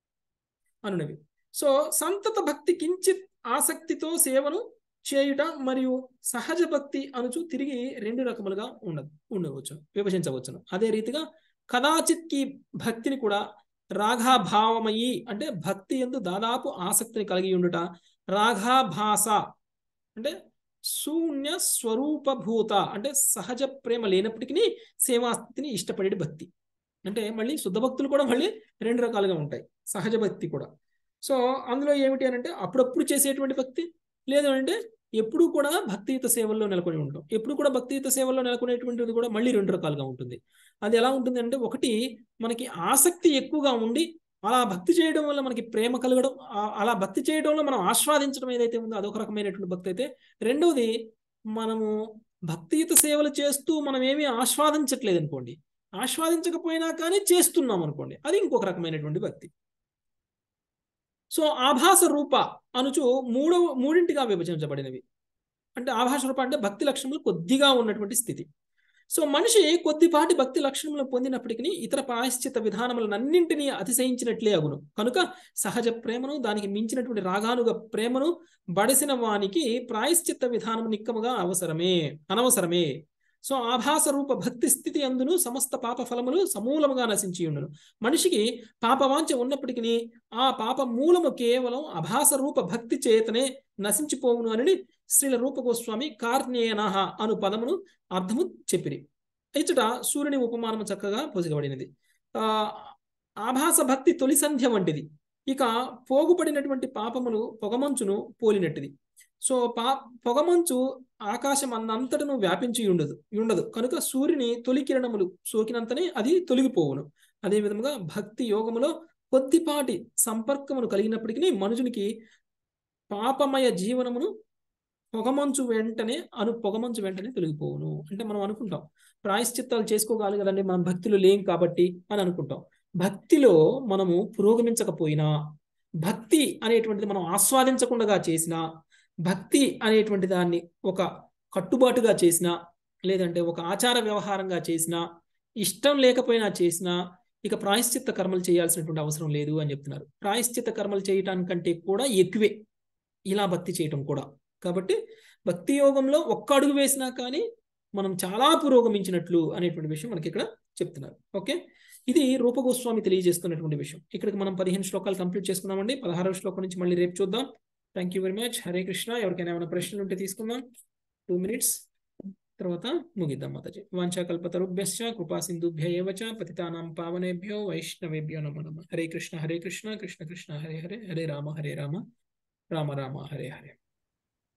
అనునవి. సో సంతత భక్తి కించిత్ ఆసక్తితో సేవను చేయుట మరియు సహజ భక్తి అనుచు తిరిగి 2 రకములుగా ఉండవచ్చు, విభజించవచ్చును. అదే రీతిగా కదాచిత్కి భక్తిని కూడా రాగాభావమయ్యి అంటే భక్తి యందు దాదాపు ఆసక్తిని కలిగి ఉండుట, రాగాభాస అంటే శూన్య స్వరూపభూత అంటే సహజ ప్రేమ లేనప్పటికీ సేవాస్థితిని ఇష్టపడే భక్తి. అంటే మళ్ళీ శుద్ధ భక్తులు కూడా మళ్ళీ 2 రకాలుగా ఉంటాయి, సహజ భక్తి కూడా. సో అందులో ఏమిటి అని అంటే అప్పుడప్పుడు చేసేటువంటి భక్తి, లేదు అంటే ఎప్పుడు కూడా భక్తియుత సేవల్లో నెలకొని ఉంటాం. ఎప్పుడు కూడా భక్తియుత సేవల్లో నెలకొనేటువంటిది కూడా మళ్ళీ 2 రకాలుగా ఉంటుంది. అది ఎలా ఉంటుంది అంటే, ఒకటి మనకి ఆసక్తి ఎక్కువగా ఉండి అలా భక్తి చేయడం వల్ల మనకి ప్రేమ కలగడం, అలా భక్తి చేయడంలో మనం ఆస్వాదించడం ఏదైతే ఉందో అదొక రకమైనటువంటి భక్తి అయితే, రెండవది మనము భక్తియుత సేవలు చేస్తూ మనం ఏమీ ఆస్వాదించట్లేదు అనుకోండి, ఆస్వాదించకపోయినా కానీ చేస్తున్నాం అనుకోండి, అది ఇంకొక రకమైనటువంటి భక్తి. సో ఆభాస రూప అనుచు మూడింటిగా విభజించబడినవి. అంటే ఆభాస రూప అంటే భక్తి లక్షణములు కొద్దిగా ఉన్నటువంటి స్థితి. సో మనిషి కొద్దిపాటి భక్తి లక్షణములను పొందినప్పటికీ ఇతర ప్రాయశ్చిత విధానములన్నింటినీ అతిశయించినట్లే అగును. కనుక సహజ ప్రేమను దానికి మించినటువంటి రాగానుగా ప్రేమను బడిసిన వానికి ప్రాయశ్చిత్త విధానము నిక్కముగా అనవసరమే. సో ఆభాస రూప భక్తి స్థితి అందును సమస్త పాప ఫలములు సమూలముగా నశించి ఉండును. మనిషికి పాపవాంఛ ఉన్నప్పటికీ ఆ పాప మూలము కేవలం అభాస రూప భక్తి చేతనే నశించిపోవును అని శ్రీల రూప గోస్వామి కార్ణేయనః అను పదమును అర్థము చెప్పిరి. ఇచ్చట సూర్యుని ఉపమానము చక్కగా పొసగబడినది. ఆభాస భక్తి తొలి సంధ్య వంటిది, ఇక పోగుపడినటువంటి పాపములు పొగమంచును పోలినట్టిది. సో పొగమంచు ఆకాశం అన్నంతటను వ్యాపించి ఉండదు కనుక సూర్యుని తొలి కిరణములు సోకినంతనే అది తొలగిపోవును. అదే విధంగా భక్తి యోగములో కొద్దిపాటి సంపర్కమును కలిగినప్పటికీ మనుషునికి పాపమయ జీవనమును పొగమంచు వెంటనే తొలగిపోవును. అంటే మనం అనుకుంటాం ప్రాయశ్చిత్తాలు చేసుకోగలి కదండి, మనం భక్తిలో లేం కాబట్టి అని అనుకుంటాం. భక్తిలో మనము పురోగమించకపోయినా, భక్తి అనేటువంటిది మనం ఆస్వాదించకుండా చేసినా, భక్తి అనేటువంటి దాన్ని ఒక కట్టుబాటుగా చేసినా, లేదంటే ఒక ఆచార వ్యవహారంగా చేసినా, ఇష్టం లేకపోయినా చేసినా, ఇక ప్రాయశ్చిత్త కర్మలు చేయాల్సినటువంటి అవసరం లేదు అని చెప్తున్నారు. ప్రాయశ్చిత్త కర్మలు చేయటానికంటే కూడా ఎక్కువే ఇలా భక్తి చేయటం కూడా. కాబట్టి భక్తి యోగంలో ఒక్క అడుగు వేసినా కానీ మనం చాలా పురోగమించినట్లు అనేటువంటి విషయం మనకి ఇక్కడ చెప్తున్నారు. ఓకే, ఇది రూపగోస్వామి తెలియజేస్తున్నటువంటి విషయం. ఇక్కడికి మనం 15 శ్లోకాలు కంప్లీట్ చేసుకున్నామండి. 16వ శ్లోకం నుంచి మళ్ళీ రేపు చూద్దాం. Thank you very much. Hare Krishna. ఎవరికైనా ఏమైనా ప్రశ్నలు ఉంటే తీసుకుందాం. 2 minutes తర్వాత ముగిద్దాం మాతాజీ. వాంఛాకల్పతరుభ్యశ్చ కృపా సింధుభ్య ఏవ చ పతితానాం పావనేభ్యో వైష్ణవేభ్యో నమో నమః. హరే కృష్ణ కృష్ణ కృష్ణ హరే హరే, హరే రామ రామ హరే హరే.